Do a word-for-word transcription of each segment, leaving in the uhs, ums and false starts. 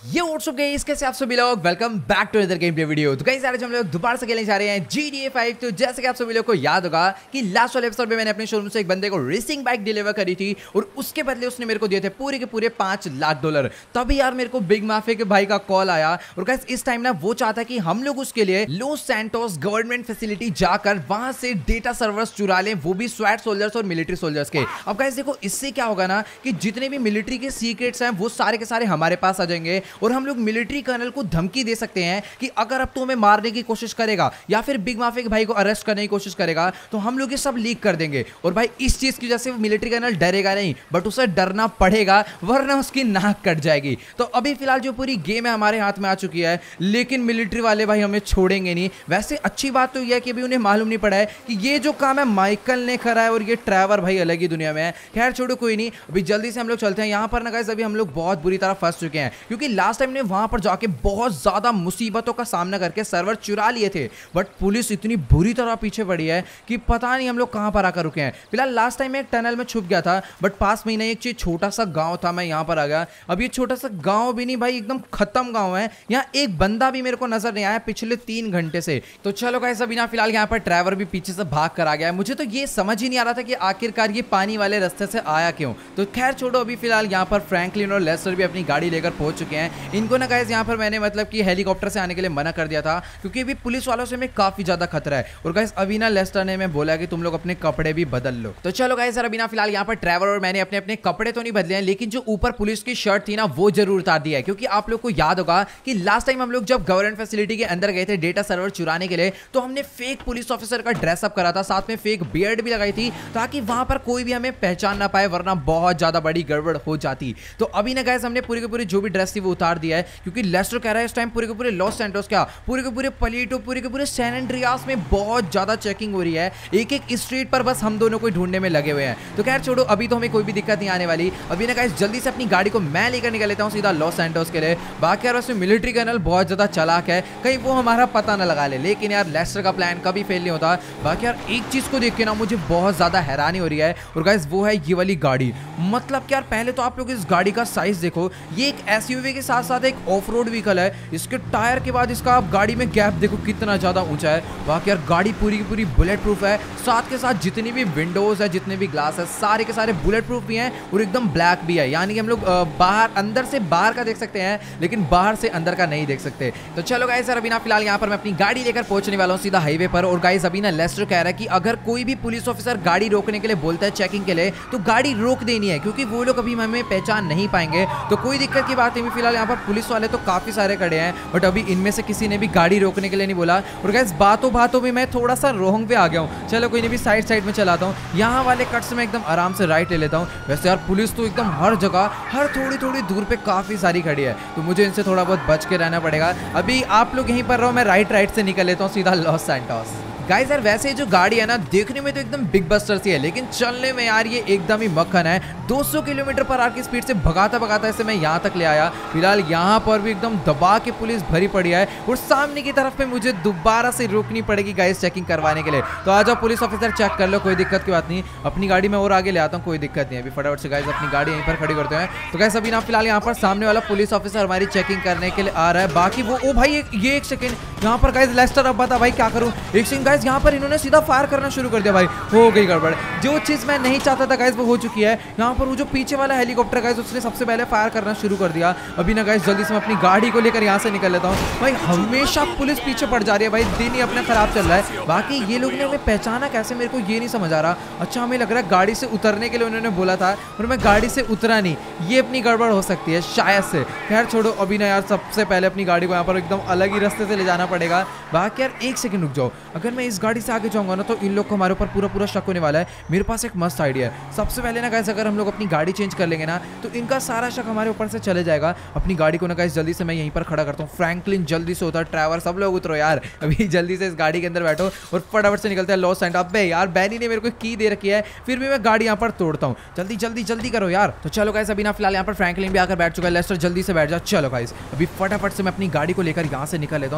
ये WhatsApp guys, कैसे आप सभी लोग। Welcome back to other game play video. तो गाइस आज हम लोग दोबारा से खेलने जा रहे हैं जी डी ए फाइव। तो जैसे कि आप सभी लोग को याद होगा कि लास्ट वाले एपिसोड में मैंने अपने शोरूम से एक बंदे को रेसिंग बाइक डिलीवर करी थी और उसके बदले उसने मेरे को दिए थे पूरे के पूरे पांच लाख डॉलर। तभी यार मेरे को बिग माफिया के भाई का कॉल आया और गाइस इस टाइम ना वो चाहता है कि हम लोग उसके लिए लॉस सैंटोस गवर्नमेंट फैसिलिटी जाकर वहां से डेटा सर्वर्स चुरा लें, वो भी स्वैट सोल्जर्स और मिलिट्री सोल्जर्स के। अब गाइस देखो इससे क्या होगा ना कि जितने भी मिलिट्री के सीक्रेट्स हैं वो सारे के सारे हमारे पास आ जाएंगे और हम लोग मिलिट्री कर्नल को धमकी दे सकते हैं कि अगर अब तो हमें मारने की कोशिश करेगा या फिर बिग माफिया के भाई को अरेस्ट करने की कोशिश करेगा तो हम लोग ये सब लीक कर देंगे। और भाई इस चीज की वजह से मिलिट्री कर्नल डरेगा नहीं, बट उसे डरना पड़ेगा वरना उसकी नाक कट जाएगी। तो अभी फिलहाल जो पूरी गेम है हमारे हाथ में आ चुकी है, लेकिन मिलिट्री वाले भाई हमें छोड़ेंगे नहीं। वैसे अच्छी बात तो यह है कि अभी उन्हें मालूम नहीं पड़ा है कि ये जो काम है माइकल ने करा है और ये ट्रेवर भाई अलग ही दुनिया में है। खैर छोड़ो, कोई नहीं, अभी जल्दी से हम लोग चलते हैं। यहाँ पर ना गाइस अभी हम लोग बहुत बुरी तरह फंस चुके हैं क्योंकि लास्ट टाइम ने वहां पर जाके बहुत ज्यादा मुसीबतों का सामना करके सर्वर चुरा लिए थे, बट पुलिस इतनी बुरी तरह पीछे पड़ी है कि पता नहीं हम लोग कहां पर आकर रुके हैं। फिलहाल लास्ट टाइम एक टनल में छुप गया था, बट पास में ही नहीं एक चीज छोटा सा गांव था, मैं यहां पर आ गया। अब ये छोटा सा गांव भी नहीं भाई, एकदम खत्म गांव है। यहाँ एक बंदा भी मेरे को नजर नहीं आया पिछले तीन घंटे से। तो चलो गाइस अभी ना फिलहाल यहाँ पर ड्राइवर भी पीछे से भाग कर आ गया है। मुझे तो ये समझ ही नहीं आ रहा था कि आखिरकार ये पानी वाले रास्ते से आया क्यों। तो खैर छोड़ो, अभी फिलहाल यहाँ पर फ्रैंकलिन और लेस्टर भी अपनी गाड़ी लेकर पहुंच चुके हैं। इनको ना गाइस यहाँ पर मैंने मतलब कि हेलीकॉप्टर से आने के लिए मना कर दिया था क्योंकि अभी पुलिस वालों से हमें काफी ज्यादा खतरा है। और गाइस अभी ना लेस्टर ने मैं बोला कि तुम लोग अपने कपड़े भी बदल लो। तो चलो गाइस अभी ना फिलहाल यहाँ पर ट्रैवर और मैंने अपने अपने कपड़े तो नहीं बदले हैं, लेकिन जो ऊपर पुलिस की शर्ट थी ना वो जरूर उतार दिया है। क्योंकि आप लोग को याद होगा कि लास्ट टाइम हम लोग जब गवर्नमेंट फैसिलिटी के अंदर गए थे डेटा सर्वर चुराने के लिए, तो हमने फेक पुलिस ऑफिसर का ड्रेसअप करा था, साथ में फेक बियर्ड भी लगाई थी ताकि वहां पर कोई भी हमें पहचान ना पाए, वरना बहुत ज्यादा बड़ी गड़बड़ हो जाती। तो अभी ना गाइस हमने पूरी के पूरी जो भी ड्रेस थी वो उतार दिया है क्योंकि लेस्टर कह रहा है इस टाइम पूरे के पूरे लॉस सैंटोस क्या पूरे के पूरे पलीटो पूरे के पूरे सैन एंड्रियास में बहुत ज्यादा चेकिंग हो रही है। एक एक स्ट्रीट पर बस हम दोनों को ढूंढने में लगे हुए हैं। तो खैर छोड़ो, अभी तो हमें कोई भी दिक्कत नहीं आने वाली। अभी ना गाइस जल्दी से अपनी गाड़ी को मैं लेकर निकल लेता हूं सीधा लॉस सैंटोस के लिए। बाकी यार वैसे मिलिट्री कर्नल बहुत ज्यादा चालाक है, कहीं वो हमारा पता ना लगा ले, लेकिन यार लेस्टर का प्लान कभी फेल नहीं होता। बाकी यार एक चीज को देख के ना मुझे बहुत ज्यादा हैरानी हो रही है और गाइस वो है ये वाली गाड़ी। मतलब यार पहले तो आप लोग इस गाड़ी का साइज देखो, ये एक एसयूवी के साथ साथ एक ऑफ रोड व्हीकल है। इसके टायर के बाद इसका आप गाड़ी में गैप देखो कितना ज्यादा ऊंचा है। बाकी यार गाड़ी पूरी की पूरी बुलेट प्रूफ है, साथ के साथ जितनी भी विंडोज है जितने भी ग्लास है सारे के सारे बुलेट प्रूफ भी हैं और एकदम ब्लैक भी है। यानी कि हम लोग बाहर अंदर से बाहर का देख सकते हैं लेकिन बाहर से अंदर का नहीं देख सकते। तो चलो गाइस सर अभी ना फिलहाल यहाँ पर मैं अपनी गाड़ी लेकर पहुंचने वाला हूँ सीधा हाईवे पर। और गाइस अभी ना लेस्टर कह रहा है कि अगर कोई भी पुलिस ऑफिसर गाड़ी रोकने के लिए बोलता है चेकिंग के लिए तो गाड़ी रोक देनी है क्योंकि वो लोग अभी हमें पहचान नहीं पाएंगे। तो कोई दिक्कत की बात नहीं। फिलहाल यहाँ पर पुलिस वाले तो काफी सारे खड़े हैं, बट अभी इनमें से किसी ने भी गाड़ी रोकने के लिए नहीं बोला। और गाइस बातों बातों में मैं थोड़ा सा रोंग पे आ गया हूँ। चलो कोई नहीं, भी साइड साइड में चलाता हूँ। यहाँ वाले कट से मैं एकदम आराम से राइट ले लेता हूँ। वैसे यार पुलिस तो एकदम हर जगह हर थोड़ी थोड़ी दूर पे काफी सारी खड़ी है, तो मुझे इनसे थोड़ा बहुत बच के रहना पड़ेगा। अभी आप लोग यहीं पर रहो, मैं राइट राइट से निकल लेता हूँ सीधा लॉस सैंटोस। गाइस यार वैसे जो गाड़ी है ना देखने में तो एकदम बिग बस्टर सी है, लेकिन चलने में यार ये एकदम ही मक्खन है। दो सौ किलोमीटर पर आर की स्पीड से भगाता भगाता इसे मैं यहाँ तक ले आया। फिलहाल यहाँ पर भी एकदम दबा के पुलिस भरी पड़ी है और सामने की तरफ पे मुझे दोबारा से रोकनी पड़ेगी गाइस चेकिंग करवाने के लिए। तो आ जाओ पुलिस ऑफिसर, चेक कर लो, कोई दिक्कत की बात नहीं। अपनी गाड़ी में और आगे ले आता हूँ, कोई दिक्कत नहीं है। अभी फटाफट से गाइस अपनी गाड़ी यहीं पर खड़ी करते हैं। तो गाइस अभी ना फिलहाल यहाँ पर सामने वाला पुलिस ऑफिसर हमारी चेकिंग करने के लिए आ रहा है। बाकी वो ओ भाई ये एक सेकेंड, यहाँ पर गाइस लेस्टर अब बता भाई क्या करूँ। एक सेकंड गाइस, यहाँ पर इन्होंने फायर करना शुरू कर दिया भाई, हो गई गड़बड़। जो चीज मैं नहीं चाहता था गाइस वो हो चुकी है। यहाँ पर वो जो पीछे वाला हेलीकॉप्टर गाइस उसने सबसे पहले फायर करना शुरू कर दिया। अभी ना गाइस जल्दी से मैं अपनी गाड़ी को लेकर यहाँ से निकल लेता हूँ। भाई हमेशा पुलिस पीछे पड़ जा रही है भाई, दिन ही अपना खराब चल रहा है। बाकी ये लोग ने हमें पहचाना कैसे मेरे को ये नहीं समझ आ रहा। अच्छा हमें लग रहा है गाड़ी से उतरने के लिए उन्होंने बोला था और मैं गाड़ी से उतरा नहीं, ये अपनी गड़बड़ हो सकती है शायद से। खैर छोड़ो, अभी ना यार सबसे पहले अपनी गाड़ी को यहाँ पर एकदम अलग ही रास्ते से ले जाना पड़ेगा। बाकी यार एक सेकंड रुक जाओ, अगर मैं इस गाड़ी से आगे जाऊंगा ना तो इन लोग को हमारे ऊपर पूरा पूरा शक होने वाला है। मेरे पास एक मस्त आइडिया है। सबसे पहले ना गाइस अगर हम लोग अपनी गाड़ी चेंज कर लेंगे ना तो इनका सारा शक हमारे ऊपर से चले जाएगा। अपनी गाड़ी को ना गाइस जल्दी से मैं यहीं पर खड़ा करता हूँ। फ्रैंकलिन जल्दी से उतर, ट्रैवर सब लोग उतरो यार, अभी जल्दी से इस गाड़ी के अंदर बैठो और फटाफट से निकलते हैं लॉस सैंटोस। अबे यार बैनी ने मेरे को की दे रखी है, फिर भी मैं गाड़ी यहाँ पर तोड़ता हूँ। जल्दी जल्दी जल्दी करो यार। तो चलो गाइस अभी ना फिलहाल यहाँ पर फ्रैंकलिन भी आकर बैठ चुका है। लेस्टर जल्दी से बैठ जा। चलो गाइस अभी फटाफट से मैं अपनी गाड़ी को लेकर यहाँ से निकल लेता हूँ। थोड़ा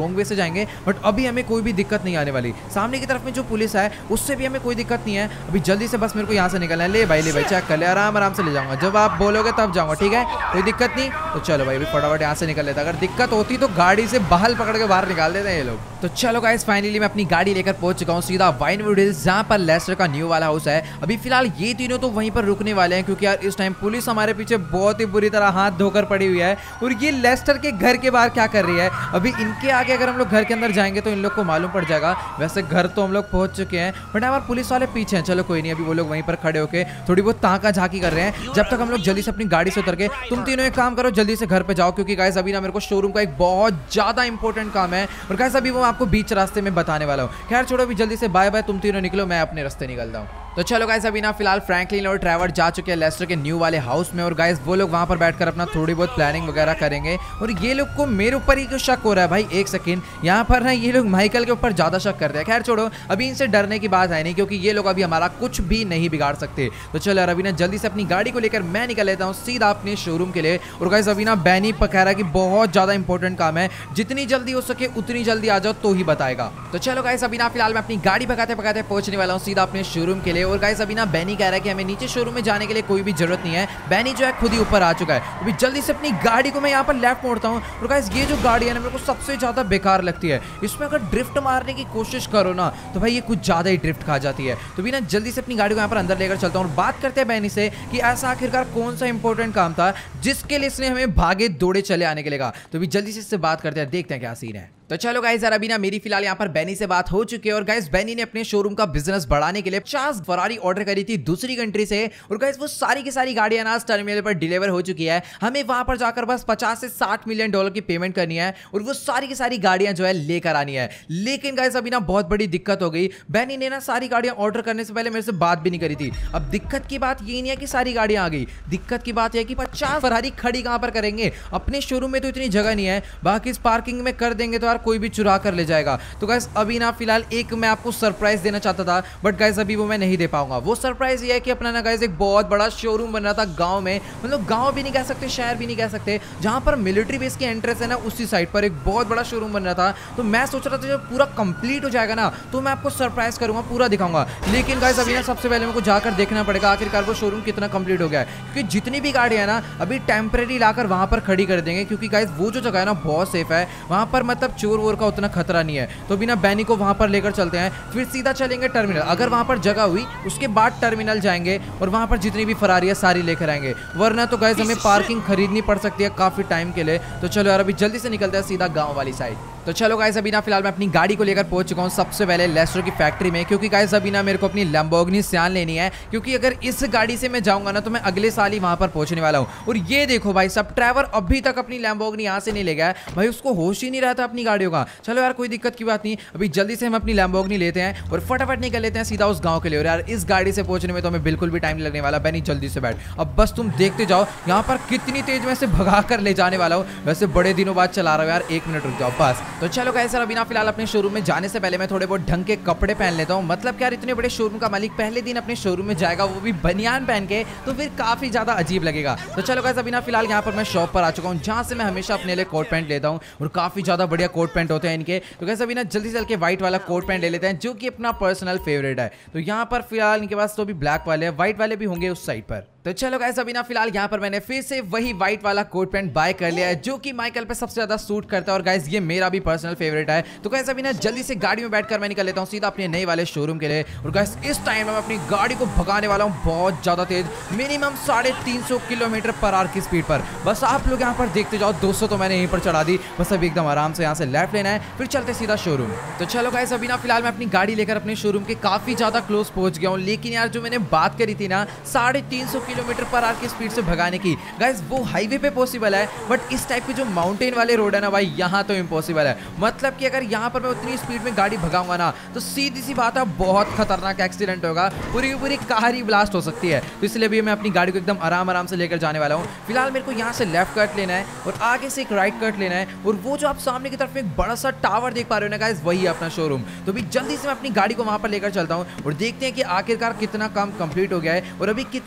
रॉन्ग वे से जाएंगे, बट अभी हमें कोई भी दिक्कत नहीं आने वाली। सामने की तरफ में जो पुलिस है उससे भी हमें कोई दिक्कत नहीं है। अभी जल्दी से बस मेरे को यहाँ से निकलना है। ले भाई ले भाई चेक कर ले, आराम आराम से ले जाऊंगा, जब आप बोलोगे तब जाऊंगा, ठीक है, कोई दिक्कत नहीं। तो चलो भाई फटाफट यहाँ से निकल लेता, अगर दिक्कत होती तो गाड़ी से बहल पकड़ के बाहर निकाल देते हैं ये लोग। तो चलो गाइस फाइनली मैं अपनी गाड़ी लेकर पहुंच चुका हूँ सीधा वाइनवुड हिल्स, जहाँ पर लेस्टर का न्यू वाला हाउस है। अभी फिलहाल ये तीनों तो वहीं पर रुकने वाले हैं, क्योंकि यार इस टाइम पुलिस हमारे पीछे बहुत ही बुरी तरह हाथ धोकर पड़ी हुई है। और ये लेस्टर के घर के बाहर क्या कर रही है? अभी इनके आगे अगर हम लोग घर के अंदर जाएंगे तो इन लोग को मालूम पड़ जाएगा। वैसे घर तो हम लोग पहुंच चुके हैं, बट हमारे पुलिस वाले पीछे हैं। चलो कोई नहीं, अभी वो लोग वहीं पर खड़े होकर थोड़ी बहुत ताका झाकी कर रहे हैं, जब तक हम लोग जल्दी से अपनी गाड़ी से उतर के। तुम तीनों एक काम करो, जल्दी से घर पे जाओ, क्योंकि गाइस अभी ना मेरे को शोरूम का एक बहुत ज्यादा इंपॉर्टेंट काम है। और गाइस अभी वो आपको बीच रास्ते में बताने वाला हूँ। खैर छोड़ो, अभी जल्दी से बाय बाय, तुम तीनों निकलो, मैं अपने रास्ते निकलता हूँ। तो चलो गाइस अभी ना फिलहाल फ्रैंकलिन और ट्रेवर जा चुके हैं लेस्टर के न्यू वाले हाउस में। और गाइस वो लोग वहां पर बैठकर अपना थोड़ी बहुत प्लानिंग वगैरह करेंगे। और ये लोग को मेरे ऊपर ही क्यों शक हो रहा है भाई? एक सेकंड, यहाँ पर ना ये लोग माइकल के ऊपर ज्यादा शक करते हैं। खैर छोड़ो, अभी इनसे डरने की बात है नहीं, क्योंकि ये लोग अभी हमारा कुछ भी नहीं बिगाड़ सकते। तो चलो यार अभी ना जल्दी से अपनी गाड़ी को लेकर मैं निकल लेता हूँ सीधा अपने शोरूम के लिए। और गाइस अभी ना बैनी कह रहा है कि बहुत ज्यादा इंपॉर्टेंट काम है, जितनी जल्दी हो सके उतनी जल्दी आ जाओ तो ही बताएगा। तो चलो गाइस अभी ना फिलहाल मैं अपनी गाड़ी भगाते भगाते पहुंचने वाला हूँ सीधा अपने शोरूम के लिए। और गाइस अभी ना बैनी कह रहा है कि हमें नीचे शोरूम में जाने के लिए कोई भी जरूरत नहीं है, बैनी जो है खुद ही ऊपर आ चुका है। अभी जल्दी से अपनी गाड़ी को मैं यहाँ पर लेफ्ट मोड़ता हूँ। और गाइस ये जो गाड़ी है ना मेरे को सबसे ज्यादा बेकार लगती है, इसमें अगर ड्रिफ्ट मारने की कोशिश करो ना तो भाई ये कुछ ज्यादा ही ड्रिफ्ट खा जाती है। तो भी ना जल्दी से अपनी गाड़ी को यहाँ पर अंदर लेकर चलता हूँ और बात करते हैं बैनी से कि ऐसा आखिरकार कौन सा इंपॉर्टेंट काम था जिसके लिए इसने हमें भागे दौड़े चले आने के लिए कहा। तो भी जल्दी से इससे बात करते हैं, देखते हैं क्या सीन है। तो चलो गाइस यार अभी ना मेरी फिलहाल यहाँ पर बैनी से बात हो चुकी है। और गाइस बैनी ने अपने शोरूम का बिजनेस बढ़ाने के लिए पचास फरारी ऑर्डर करी थी दूसरी कंट्री से। और गाइस वो सारी की सारी गाड़ियां ना टर्मिनल पर डिलीवर हो चुकी है। हमें वहां पर जाकर बस पचास से साठ मिलियन डॉलर की पेमेंट करनी है और वो सारी की सारी गाड़ियां जो है लेकर आनी है। लेकिन गाइस अभी ना बहुत बड़ी दिक्कत हो गई, बैनी ने ना सारी गाड़ियां ऑर्डर करने से पहले मेरे से बात भी नहीं करी थी। अब दिक्कत की बात ये नहीं है कि सारी गाड़ियां आ गई, दिक्कत की बात यह कि पचास फरारी खड़ी कहां पर करेंगे? अपने शोरूम में तो इतनी जगह नहीं है, बाकी इस पार्किंग में कर देंगे तो यार कोई भी चुरा कर ले जाएगा। तो गाइस अभी ना फिलहाल एक मैं आपको सरप्राइज देना चाहता था, बट गाइस अभी वो मैं नहीं दे पाऊंगा। वो सरप्राइज ये है कि अपना ना गाइस एक बहुत बड़ा शोरूम बन रहा था गांव में, मतलब गांव भी नहीं कह सकते, शहर भी नहीं कह सकते, जहां पर मिलिट्री बेस की एंट्रेंस है ना उसी साइड पर एक बहुत बड़ा शोरूम बन रहा था। तो मैं सोच रहा था जब पूरा कंप्लीट हो जाएगा ना तो मैं आपको सरप्राइज करूंगा, पूरा दिखाऊंगा। लेकिन गाइस अभी ना सबसे पहले मेरे को जाकर देखना पड़ेगा आखिरकार वो शोरूम कितना कंप्लीट हो गया है, क्योंकि जितनी भी गाड़ियां ना अभी टेम्परेरी लाकर वहां पर खड़ी कर देंगे, क्योंकि गाइस वो जो जगह है ना बहुत सेफ है, वहां पर मतलब चोर वोर का उतना खतरा नहीं है। तो बिना बैनी को वहां पर लेकर चलते हैं, फिर सीधा चलेंगे टर्मिनल। अगर वहां पर जगह हुई उसके बाद टर्मिनल जाएंगे और वहां पर जितनी भी फरारी है सारी लेकर आएंगे, वरना तो गाइस हमें पार्किंग खरीदनी पड़ सकती है काफी टाइम के लिए। तो चलो यार अभी जल्दी से निकलते हैं सीधा गांव वाली साइड। तो चलो गाइस अभी ना फिलहाल मैं अपनी गाड़ी को लेकर पहुंच चुका हूं सबसे पहले लेस्टर की फैक्ट्री में, क्योंकि गाइस अभी ना मेरे को अपनी लैम्बोर्गिनी सियान लेनी है, क्योंकि अगर इस गाड़ी से मैं जाऊंगा ना तो मैं अगले साल ही वहां पर पहुंचने वाला हूं। और ये देखो भाई सब ट्रेवर अभी तक अपनी लैम्बोर्गिनी यहां से नहीं ले गया भाई, उसको होश ही नहीं रहता अपनी गाड़ियों का। चलो यार कोई दिक्कत की बात नहीं, अभी जल्दी से हम अपनी लैम्बोर्गिनी लेते हैं और फटाफट निकल लेते हैं सीधा उस गांव के लिए। और यार इस गाड़ी से पहुंचने में तो हमें बिल्कुल भी टाइम लगने वाला। बैनी जल्दी से बैठ, अब बस तुम देखते जाओ यहाँ पर कितनी तेज मैं से भगा कर ले जाने वाला हूँ। वैसे बड़े दिनों बाद चला रहा हूँ यार, एक मिनट रुक जाओ बस। तो चलो गाइस अभी ना फिलहाल अपने शोरूम में जाने से पहले मैं थोड़े बहुत ढंग के कपड़े पहन लेता हूँ। मतलब यार इतने बड़े शोरूम का मालिक पहले दिन अपने शोरूम में जाएगा वो भी बनियान पहन के, तो फिर काफी ज्यादा अजीब लगेगा। तो चलो गाइस अभी ना फिलहाल यहाँ पर मैं शॉप पर आ चुका हूँ, जहाँ से मैं हमेशा अपने लिए कोट पैंट लेता हूँ और काफी ज्यादा बढ़िया कोट पैंट होते हैं इनके। तो गाइस अभी ना जल्दी चल के व्हाइट वाला कोट पैंट ले लेते हैं जो कि अपना पर्सनल फेवरेट है। तो यहाँ पर फिलहाल इनके पास तो भी ब्लैक वाले हैं, व्हाइट वाले भी होंगे उस साइड पर। तो चलो गाइस अभी ना फिलहाल यहाँ पर मैंने फिर से वही व्हाइट वाला कोट पैंट बाय कर लिया है जो कि माइकल पे सबसे ज्यादा सूट करता है और गाइस ये मेरा भी पर्सनल फेवरेट है। तो गाइस अभी ना जल्दी से गाड़ी में बैठकर मैं निकल लेता हूँ सीधा अपने नए वाले शोरूम के लिए। और गाइस इस टाइम में मैं अपनी गाड़ी को भगाने वाला हूँ बहुत ज्यादा तेज, मिनिमम साढ़े तीन सौ किलोमीटर पर आवर की स्पीड पर। बस आप लोग यहाँ पर देखते जाओ, दो सौ तो मैंने यहीं पर चढ़ा दी। बस अभी एकदम आराम से यहाँ से लेफ्ट लेना है, फिर चलते सीधा शोरूम। तो चलो गाइस अभी ना फिलहाल मैं अपनी गाड़ी लेकर अपने शोरूम के काफी ज्यादा क्लोज पहुंच गया हूँ। लेकिन यार जो मैंने बात करी थी ना साढ़े तीन सौ किलोमीटर पर आवर की स्पीड से भगाने की, गाइस वो हाईवे पे पॉसिबल है, बट इस टाइप के जो माउंटेन वाले रोड है ना भाई यहाँ तो इम्पॉसिबल है। मतलब कि अगर यहाँ पर मैं उतनी स्पीड में गाड़ी भगाऊंगा ना तो सीधी सी बात है बहुत खतरनाक एक्सीडेंट होगा, पूरी पूरी कार ही ब्लास्ट हो सकती है। तो इसलिए भी मैं अपनी गाड़ी को एकदम आराम आराम से लेकर जाने वाला हूँ। फिलहाल मेरे को यहाँ से लेफ्ट कट लेना है और आगे से एक राइट कट लेना है, और वो जो आप सामने की तरफ एक बड़ा सा टावर देख पा रहे हो ना गाइस वही है अपना शोरूम। तो भी जल्दी से मैं अपनी गाड़ी को वहां पर लेकर चलता हूँ और देखते हैं कि आखिरकार कितना काम कंप्लीट हो गया है और अभी कितना टाइम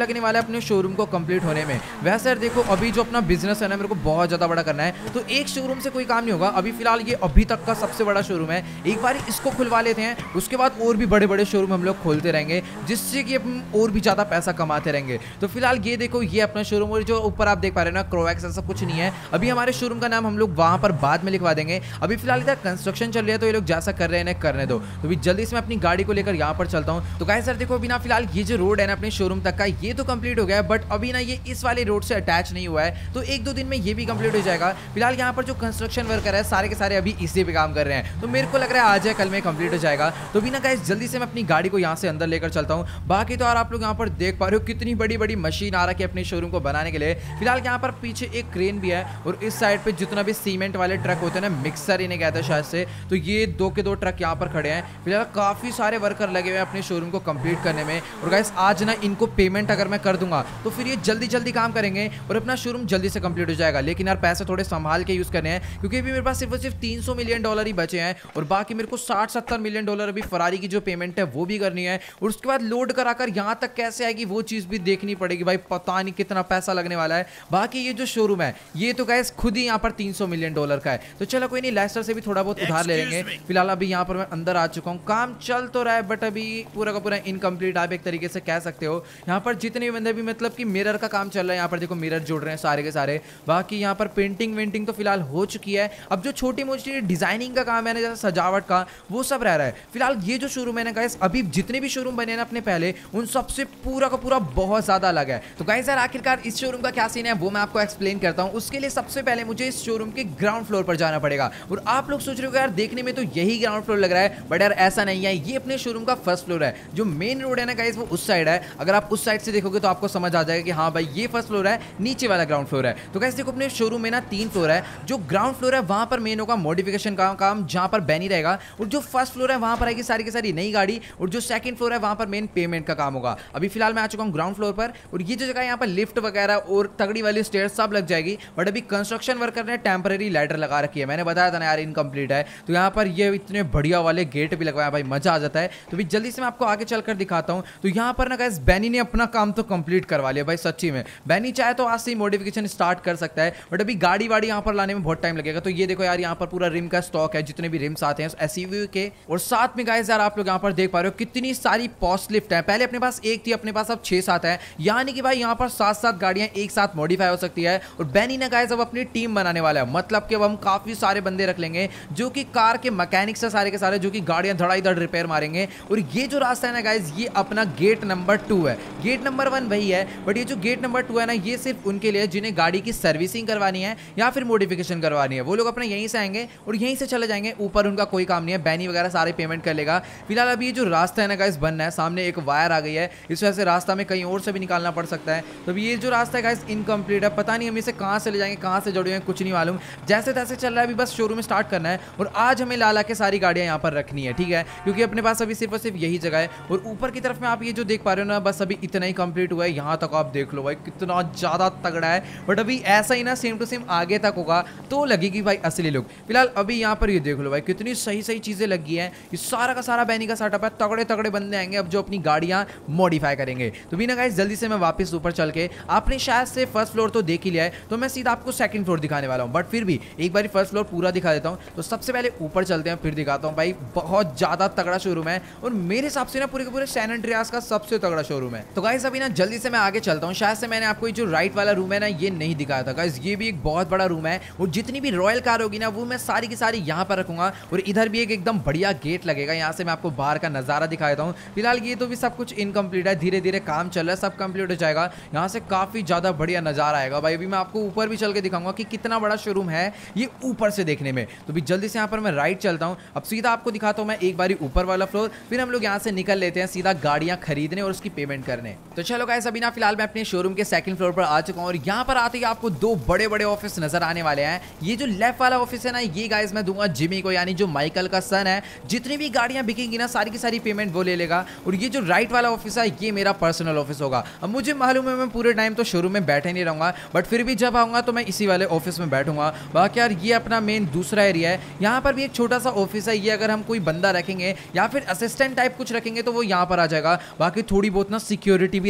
लगने वाला है अपने शोरूम को कंप्लीट होने में। वैसे यार देखो अभी जो अपना बिजनेस है ना मेरे को बहुत ज़्यादा बड़ा करना है, तो एक शोरूम से कोई काम नहीं होगा। अभी फिलहाल ये अभी तक का सबसे बड़ा शोरूम है, एक बार इसको खुलवा लेते हैं, उसके बाद और भी बड़े बड़े शोरूम हम लोग खोलते रहेंगे जिससे कि हम और भी ज़्यादा पैसा कमाते रहेंगे। तो फिलहाल ये देखो ये अपना शोरूम, और जो ऊपर आप देख पा रहे हैं ना क्रोवैक्स ऐसा कुछ नहीं है। अभी हमारे शोरूम का नाम हम लोग वहाँ पर बाद में लिखवा देंगे। अभी फिलहाल इधर कंस्ट्रक्शन चल रही है तो ये लोग जैसा कर रहे हैं इन्हें करने दो। तो अभी जल्दी से मैं अपनी गाड़ी को लेकर यहाँ पर चलता हूँ। तो गाइस सर देखो अभी ना फिलहाल ये जो रोड है ना अपने शोरूम तक का ये तो कंप्लीट हो गया है, बट अभी ना ये इस वाले रोड से अटैच नहीं हुआ है, तो एक दो दिन में ये भी कंप्लीट हो जाएगा। फिलहाल यहाँ पर जो कंस्ट्रक्शन वर्कर है सारे के सारे अभी इसी पे काम कर रहे हैं, तो मेरे को लग रहा है आज या कल में कंप्लीट हो जाएगा। तो भी ना गाइस जल्दी से मैं अपनी गाड़ी को यहाँ से अंदर लेकर चलता हूँ। बाकी तो यार आप लोग यहाँ पर देख पा रहे हो कितनी बड़ी बड़ी मशीन आ रखी है अपने शोरूम को बनाने के लिए। फिलहाल यहाँ पर पीछे एक क्रेन भी है, और इस साइड पे जितना भी सीमेंट वाले ट्रक होते हैं ना, मिक्सर इन्हें कहते हैं शायद से, तो ये दो के दो ट्रक यहाँ पर खड़े हैं। फिलहाल काफी सारे वर्कर लगे हुए हैं अपने शोरूम को कंप्लीट करने में। और गाइस आज ना इनको पेमेंट अगर मैं कर दूंगा तो फिर ये जल्दी जल्दी काम करेंगे और अपना शोरूम जल्दी से कंप्लीट हो जाएगा। लेकिन यार पैसे थोड़े संभाल के यूज करने हैं, क्योंकि अभी मेरे पास सिर्फ सिर्फ तीन सौ मिलियन डॉलर ही बचे हैं, और बाकी मेरे को साठ सत्तर मिलियन डॉलर अभी फरारी की जो पेमेंट है वो भी करनी है, और उसके बाद लोड कराकर यहाँ तक कैसे आएगी वो चीज भी देखनी पड़ेगी। भाई पता नहीं कितना पैसा लगने वाला है। बाकी ये जो शोरूम है ये तो गाइस खुद ही यहाँ पर तीन सौ मिलियन डॉलर का है, तो चलो कोई नहीं लेस्टर से भी थोड़ा बहुत उधार ले लेंगे। फिलहाल अभी यहाँ पर मैं अंदर आ चुका हूँ, काम चल तो रहा है बट अभी पूरा का पूरा इनकम्प्लीट आप एक तरीके से कह सकते हो। यहाँ पर जितने बंदे भी मतलब कि मिरर का काम चल रहा है, यहाँ पर देखो मिरर जुड़ रहे हैं सारे के सारे। बाकी यहाँ पर पेंटिंग वेंटिंग तो फिलहाल हो चुकी है, अब जो छोटी मोटी डिजाइनिंग का काम है ना जैसे सजावट का वो सब रह रहा है। फिलहाल ये जो शोरूम है ना गाइस अभी जितने भी शोरूम बने ना अपने पहले उन सबसे पूरा का पूरा बहुत ज्यादा अलग है। तो गाइस यार आखिरकार इस शोरूम का क्या सीन है वो मैं आपको एक्सप्लेन करता हूँ। उसके लिए सबसे पहले मुझे इस शोरूम के ग्राउंड फ्लोर पर जाना पड़ेगा, और आप लोग सोच रहे हो यार देखने में तो यही ग्राउंड फ्लोर लग रहा है, बट यार ऐसा नहीं है, ये अपने शोरूम का फर्स्ट फ्लोर है। जो मेन रोड है ना गाइस वो उस साइड है, अगर आप उस साइड से देखोगे तो आपको समझ आ जाएगा कि हाँ भाई ये फर्स्ट फ्लोर है, नीचे वाला ग्राउंड फ्लोर है। तो गाइस देखो अपने शोरूम में ना तीन फ्लोर है, जो ग्राउंड फ्लोर है वहां पर मेन होगा मॉडिफिकेशन का काम जहां पर बैनी रहेगा, और जो फर्स्ट फ्लोर है वहां पर आएगी सारी की सारी नई गाड़ी, और जो सेकंड फ्लोर है वहां पर मेन पेमेंट का काम होगा। अभी फिलहाल मैं आ चुका हूं ग्राउंड फ्लोर पर, और ये जो जगह यहाँ पर लिफ्ट वगैरह और तगड़ी वाली स्टेयर सब लग जाएगी, बट अभी कंस्ट्रक्शन वर्कर ने टेम्पररी लैडर लगा रखी है। मैंने बताया था ना यार इनकम्प्लीट है, तो यहाँ पर ये इतने बढ़िया वाले गेट भी लगवाया, भाई मजा आ जाता है। तो भी जल्दी से मैं आपको आगे चलकर दिखाता हूँ। तो यहाँ पर ना गाइस बैनी ने अपना काम तो कंप्लीट करवा लिया भाई सच्ची में। बैनी चाहे तो आज से ही मॉडिफिकेशन स्टार्ट कर सकता है, बट अभी गाड़ी वाड़ी यहाँ पर लाने में बहुत टाइम लगेगा। तो ये देखो यार यहाँ पर पूरा रिम का स्टॉक है, जितने भी रिम्स आते हैं एसयूवी के, और साथ में गाइस यार आप लोग यहाँ पर देख पा रहे हो कितनी सारी पॉश लिफ्ट है। पहले अपने पास एक थी, अपने पास अब छह सात है, यानी कि भाई यहाँ पर सात सात गाड़ियां एक साथ मॉडिफाई हो सकती है। और बैनी ने गाइस अब अपनी टीम बनाने वाला है, मतलब कि अब हम काफी सारे बंदे रख लेंगे जो कि कार के मैकेनिक्स है सारे के सारे, जो कि गाड़ियां धड़ा इधर रिपेयर मारेंगे। और ये जो रास्ता है ना गाइस ये अपना गेट नंबर टू है, गेट नंबर वन वही है, बट ये जो गेट नंबर टू है ना ये सिर्फ उनके लिए जिन्हें गाड़ी की सर्विसिंग करवानी है या फिर मॉडिफिकेशन करवानी है, वो लोग अपने यहीं से आएंगे और यहीं से चले जाएंगे, ऊपर उनका कोई काम नहीं है, बैनी वगैरह सारे पेमेंट कर लेगा। फिलहाल अभी जो रास्ता है ना गाइस बनना है, सामने एक वायर आ गई है, इस वजह से रास्ता में कहीं और से भी निकालना पड़ सकता है। तो ये जो रास्ता है गाइस इनकम्प्लीट है, पता नहीं हम इसे कहाँ से ले जाएंगे, कहाँ से जुड़े हैं कुछ नहीं मालूम। जैसे तैसे चल रहा है, अभी बस शोरूम स्टार्ट करना है, और आज हमें ला ला के सारी गाड़ियाँ यहाँ पर रखनी है, ठीक है, क्योंकि अपने पास अभी सिर्फ और सिर्फ यही जगह है। और ऊपर की तरफ में आप ये जो देख पा रहे हो ना बस अभी इतना ही कंप्लीट हुआ है, यहाँ तक आप देख लो भाई कितना ज्यादा तगड़ा है। बट अभी ऐसा ही ना सेम टू सेम आगे तक होगा तो लगेगी भाई असली लुक। फिलहाल अभी यहाँ पर ये देख लो भाई कितनी सही सही चीजें लगी हैं, ये सारा का सारा बैनी का सेटअप है, तगड़े तगड़े बंदे आएंगे अब जो अपनी गाड़ियां मॉडिफाई करेंगे। तो भी ना गाइस जल्दी से मैं वापस ऊपर चल के, आपने शायद से फर्स्ट फ्लोर तो देख ही लिया है, तो मैं सीधा आपको सेकंड फ्लोर दिखाने वाला हूँ, बट फिर भी एक बार फर्स्ट फ्लोर पूरा दिखा देता हूँ। तो सबसे पहले ऊपर चलते हैं फिर दिखाता हूँ भाई, बहुत ज्यादा तगड़ा शोरूम है, और मेरे हिसाब से ना पूरे के पूरे सैन एंड्रियास का सबसे तगड़ा शोरूम है। तो गाइस अभी ना जल्दी से मैं आगे चलता हूँ, शायद से मैंने आपको जो राइट वाला रूम है ना ये नहीं दिखाया था गाइस, ये भी एक बहुत बड़ा रूम है, और जितनी भी रॉयल कार होगी ना वो मैं सारी की सारी यहाँ पर रखूंगा, और इधर भी एक एकदम बढ़िया गेट लगेगा, यहाँ से मैं आपको बाहर का नजारा दिखा देता हूँ। फिलहाल ये तो भी सब कुछ इनकम्प्लीट है, धीरे धीरे काम चल रहा है, सब कंप्लीट हो जाएगा, यहाँ से काफी ज्यादा बढ़िया नजारा आएगा भाई। अभी मैं आपको ऊपर भी चल के दिखाऊंगा कि कितना बड़ा शोरूम है ये ऊपर से देखने में। तो भी जल्दी से यहाँ पर मैं राइट चलता हूँ, अब सीधा आपको दिखाता हूँ मैं एक बारी ऊपर वाला फ्लोर, फिर हम लोग यहाँ से निकल लेते हैं सीधा गाड़ियां खरीदने और उसकी पेमेंट करने। तो चलो गाइस अभी ना फिलहाल मैं अपने शोरूम के सेकंड फ्लोर पर आ चुका हूँ, और यहाँ पर आते ही आपको दो बड़े बड़े ऑफिस नजर आने वाले हैं। ये जो लेफ्ट वाला ऑफिस है ना ये गाइस मैं दूंगा जिमी को, यानी जो माइकल का सन है, जितनी भी गाड़ियां बिकेंगी ना सारी की सारी पेमेंट वो ले लेगा। और ये जो राइट वाला ऑफिस है ये मेरा पर्सनल ऑफिस होगा। अब मुझे मालूम है मैं पूरे टाइम तो शोरूम में बैठे नहीं रहूंगा, बट फिर भी जब आऊंगा तो मैं इसी वाले ऑफिस में बैठूंगा। बाकी यार ये अपना मेन दूसरा एरिया है, यहाँ पर भी एक छोटा सा ऑफिस है, ये अगर हम कोई बंदा रखेंगे या फिर असिस्टेंट टाइप कुछ रखेंगे तो वो यहाँ पर आ जाएगा। बाकी थोड़ी बहुत ना सिक्योरिटी भी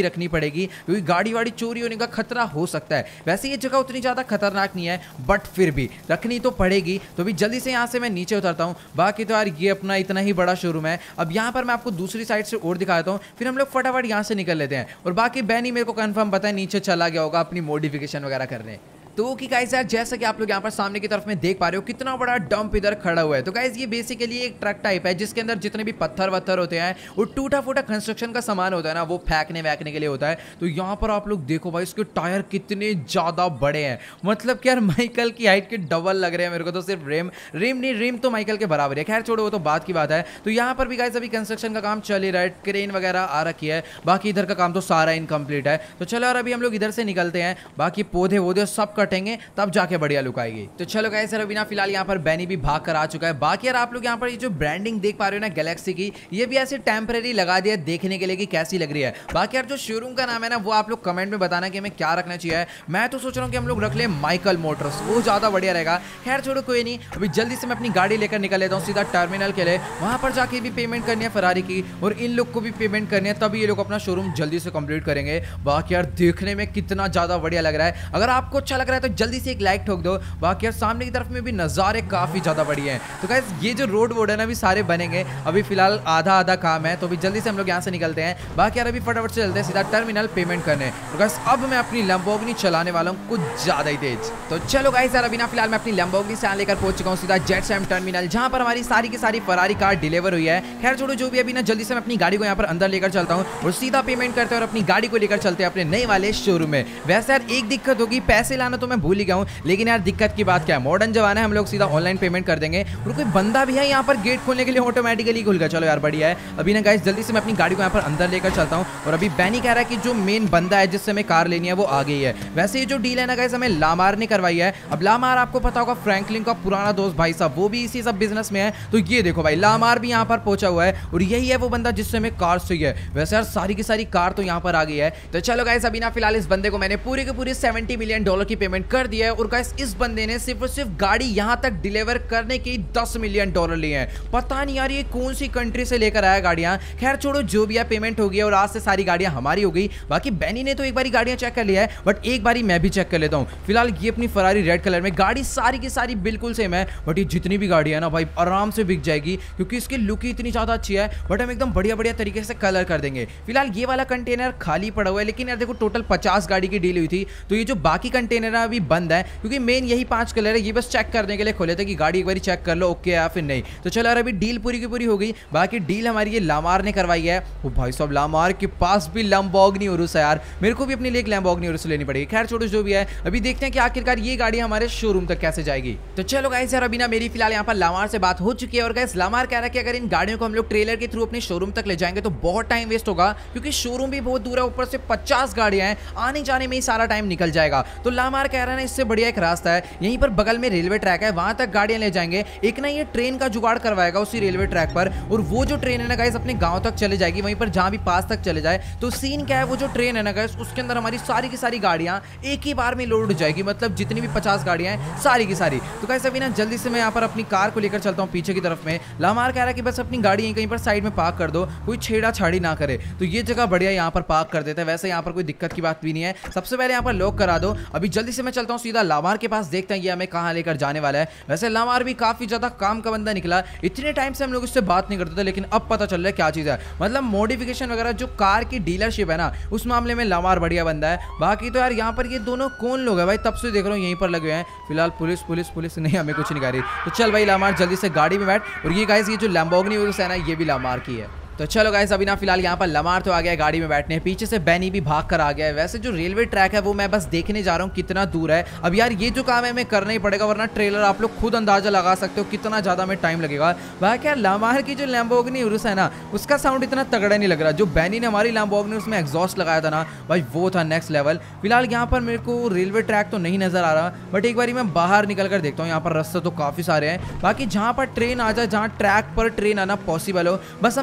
रखनी पड़ेगी क्योंकि गाड़ी वाड़ी चोरी होने का खतरा हो सकता है। वैसे ये जगह उतनी ज़्यादा खतरनाक नहीं है बट फिर भी रखनी तो पड़ेगी। तो भी जल्दी से यहाँ से मैं नीचे उतरता हूँ। बाकी तो यार ये अपना इतना ही बड़ा शोरूम है। अब यहाँ पर मैं आपको दूसरी साइड से और दिखाता हूँ, फिर हम लोग फटाफट यहाँ से निकल लेते हैं। और बाकी बैनी मेरे को कंफर्म पता है नीचे चला गया होगा अपनी मॉडिफिकेशन वगैरह करने। तो कि गाइस यार जैसा कि आप लोग यहाँ पर सामने की तरफ में देख पा रहे हो कितना बड़ा डंप इधर खड़ा हुआ है। तो गाइस ये बेसिकली एक ट्रक टाइप है जिसके अंदर जितने भी पत्थर वत्थर होते हैं और टूटा फूटा कंस्ट्रक्शन का सामान होता है ना, वो फेंकने वैकने के लिए होता है। तो यहाँ पर आप लोग देखो भाई इसके टायर कितने ज्यादा बड़े हैं, मतलब कि यार माइकल की हाइट के डबल लग रहे हैं मेरे को। तो सिर्फ रिम रिम नहीं, रिम तो माइकल के बराबर है। खैर छोड़ो वो तो बात की बात है। तो यहाँ पर भी गाइस अभी कंस्ट्रक्शन का काम चल ही रहा है, क्रेन वगैरह आ रखी है। बाकी इधर का काम तो सारा इनकम्प्लीट है। तो चलो यार अभी हम लोग इधर से निकलते हैं। बाकी पौधे वोधे सब कटेंगे तब के बढ़िया लुक आएगी। तो चलो गाइस अभी ना फिलहाल यहाँ पर बैनी भी भाग कर आ चुका है। बाकी यार आप लोग यहाँ पर ये जो ब्रांडिंग देख पा रहे हो ना गैलेक्सी की, ये भी ऐसे टेम्परेरी लगा दिया देखने के लिए कि कैसी लग रही है। बाकी यार जो शोरूम का नाम है ना वो आप लोग कमेंट में बताना कि हमें क्या रखना चाहिए। मैं तो सोच रहा हूँ कि हम लोग रख ले माइकल मोटर्स, वो ज्यादा बढ़िया रहेगा। खैर छोड़ो कोई नहीं, अभी जल्दी से मैं अपनी गाड़ी लेकर निकल लेता हूँ सीधा टर्मिनल के लिए। वहां पर जाके भी पेमेंट करनी है फरारी की और इन लोग को भी पेमेंट करनी है, तभी ये लोग अपना शोरूम जल्दी से कंप्लीट करेंगे। बाकी यार देखने में कितना ज्यादा बढ़िया लग रहा है। अगर आपको अच्छा लग रहा है तो जल्दी से एक लाइक ठोक दो। बाकी यार सामने की तरफ में भी नज़ारे काफ़ी ज़्यादा बढ़िया हैं। तो गाइस ये जो रोड वोड है ना अभी सारे बनेंगे, अभी फिलहाल आधा आधा काम है। तो अभी जल्दी से हम लोग यहाँ से निकलते हैं। बाकी यार अभी फटाफट से चलते हैं सीधा टर्मिनल पेमेंट करने। तो गाइस अब मैं अपनी लैम्बोर्गिनी चलाने वाला हूँ कुछ ज़्यादा ही तेज। तो चलो गाइस यार अभी ना फिलहाल मैं अपनी लैम्बोर्गिनी से लेकर पहुंच चुका हूँ सीधा जेट सैम टर्मिनल, जहाँ पर हमारी सारी की सारी फरारी कार डिलीवर हुई है। खैर छोड़ो जो भी, अभी ना जल्दी से मैं अपनी गाड़ी को यहाँ पर अंदर लेकर चलता हूँ और सीधा पेमेंट करते हैं और अपनी गाड़ी को लेकर चलते हैं अपने नए वाले शोरूम में। वैसे यार एक दिक्कत होगी, पैसे लाना तो मैं भूल ही गया हूँ, लेकिन यार दिक्कत की बात क्या है, मॉडर्न जमाना है, हम लोग सीधा ऑनलाइन पेमेंट कर देंगे। और कोई बंदा भी है यहाँ पर गेट खोलने के लिए ऑटोमेटिकली खुल गया। चलो यार बढ़िया है। अभी ना गाइस जल्दी से मैं अपनी गाड़ी को यहाँ पर अंदर लेकर चलता हूँ। और अभी बैनी कह रहा है कि जो मेन बंदा है जिससे हमें कार लेनी है वो आ गई है। वैसे ये जो डील है ना गाइस हमें लामार ने करवाई है। अब लामार आपको पता होगा फ्रैंकलिन का पुराना दोस्त भाई साहब, वो भी इसी सब बिजनेस में है। तो ये देखो भाई लामार भी यहाँ पर पहुंचा हुआ है और यही है वो बंदा जिससे हमें कार चाहिए। वैसे यार सारी की सारी कार तो यहाँ पर आ गई है। तो चलो गाइस अभी ना फिलहाल इस बंदे को मैंने पूरी के पूरी सेवेंटी मिलियन डॉलर की पेमेंट कर दिया है। और गाइस इस बंदे ने सिर्फ और सिर्फ गाड़ी यहाँ तक डिलीवर करने के दस मिलियन डॉलर लिए हैं। पता नहीं यार ये कौन सी कंट्री से लेकर आया गाड़ियां। खैर छोड़ो जो भी है, पेमेंट हो गई और आज से सारी गाड़ियां हमारी हो गई। बाकी बैनी ने तो एक बारी गाड़ियां चेक कर लिया है, बट एक बारी मैं भी चेक कर लेता हूं। फिलहाल ये अपनी फरारी रेड कलर में, गाड़ी सारी की सारी बिल्कुल सेम है, बट ये जितनी भी गाड़ी है ना भाई आराम से बिक जाएगी क्योंकि इसकी लुक ही इतनी ज्यादा अच्छी है। बट हम एकदम बढ़िया बढ़िया तरीके से कलर कर देंगे। फिलहाल ये वाला कंटेनर खाली पड़ा हुआ है, लेकिन यार देखो टोटल पचास गाड़ी की डील हुई थी, तो ये जो बाकी कंटेनर है अभी बंद है क्योंकि मेन यही पांच कलर है। ये बस चेक करने के लिए खोले थे कि गाड़ी एक बार चेक कर लो ओके या फिर नहीं। तो चलो यार अभी डील पूरी की पूरी हो गई। बाकी डील हमारी ये लामार ने करवाई है। वो भाई साहब लामार के पास भी लैम्बोर्गिनी उरुस है यार, मेरे को भी अपने लिए एक लैम्बोर्गिनी उरुस लेनी पड़ेगी। खैर छोड़ो जो भी है, अभी देखते हैं कि आखिरकार ये गाड़ी हमारे शोरूम तक कैसे जाएगी। तो चलो गाइस यार अभी ना मेरी फिलहाल यहाँ पर लामार से बात हो चुकी है और गाइस लामार कह रहा है कि अगर इन गाड़ियों को हम लोग ट्रेलर के थ्रू अपने शोरूम तक ले जाएंगे तो बहुत टाइम वेस्ट होगा क्योंकि शोरूम भी बहुत दूर है, ऊपर से पचास गाड़ियां हैं, आने जाने में ही सारा टाइम निकल जाएगा। तो लामार कह रहा है इससे बढ़िया एक रास्ता है, यहीं पर बगल में रेलवे ट्रैक है, वहां तक गाड़ियां ले जाएंगे। एक ना ये ट्रेन का जुगाड़ करवाएगा उसी रेलवे ट्रैक पर, और वो जो ट्रेन है ना गाइस अपने गांव तक चले जाएगी, वहीं पर जहां भी पास तक चले जाए। तो सीन क्या है, वो जो ट्रेन है ना गाइस उसके अंदर हमारी सारी की सारी गाड़ियां एक ही बार में लोड हो जाएगी, मतलब जितनी भी पचास गाड़ियां हैं सारी की सारी। तो गाइस अभी ना जल्दी से मैं यहाँ पर अपनी कार को लेकर चलता हूँ पीछे की तरफ में। लामार कह रहा है कि बस अपनी गाड़ी कहीं पर साइड में पार्क कर दो, कोई छेड़ा छाड़ी ना करे। तो ये जगह बढ़िया यहाँ पर पार्क कर देते हैं। वैसे यहाँ पर कोई दिक्कत की बात भी नहीं है, सबसे पहले यहाँ पर लॉक करा दो। अभी जल्दी से मैं चलता हूँ सीधा लामार के पास, देखते हैं ये हमें कहाँ लेकर जाने वाला है। वैसे लामार भी काफी ज्यादा काम का बंदा निकला, इतने टाइम से हम लोग इससे बात नहीं करते थे, लेकिन अब पता चल रहा है क्या चीज है। मतलब मॉडिफिकेशन वगैरह जो कार की डीलरशिप है ना, उस मामले में लामार बढ़िया बंदा है। बाकी तो यार यहाँ पर ये दोनों कौन लोग है भाई, तब से देख रहा हूँ यहीं पर लगे हैं। फिलहाल पुलिस पुलिस पुलिस नहीं, हमें कुछ नहीं कर रही। तो चल भाई लामार जल्दी से गाड़ी में बैठ। और ये गाइस ये जो लैम्बोर्गिनी उरुस है ना, ये भी लामार की है। तो चलो गाइस अभी ना फिलहाल यहाँ पर लामार तो आ गया है गाड़ी में बैठने, पीछे से बैनी भी भाग कर आ गया है। वैसे जो रेलवे ट्रैक है वो मैं बस देखने जा रहा हूँ कितना दूर है। अब यार ये जो काम है हमें करना ही पड़ेगा, वरना ट्रेलर आप लोग खुद अंदाजा लगा सकते हो कितना ज्यादा हमें टाइम लगेगा। बाकी यार लामार की जो लैम्बोर्गिनी उरुस है ना, उसका साउंड इतना तगड़ा नहीं लग रहा। जो बैनी ने हमारी लैम्बोर्गिनी उसमें एग्जॉस्ट लगाया था ना भाई, वो था नेक्स्ट लेवल। फिलहाल यहाँ पर मेरे को रेलवे ट्रैक तो नहीं नजर आ रहा, बट एक बार मैं बाहर निकल कर देखता हूँ। यहाँ पर रास्ते तो काफी सारे हैं। बाकी जहाँ पर ट्रेन आ जाए, जहाँ ट्रैक पर ट्रेन आना पॉसिबल हो, बस हमें अपनी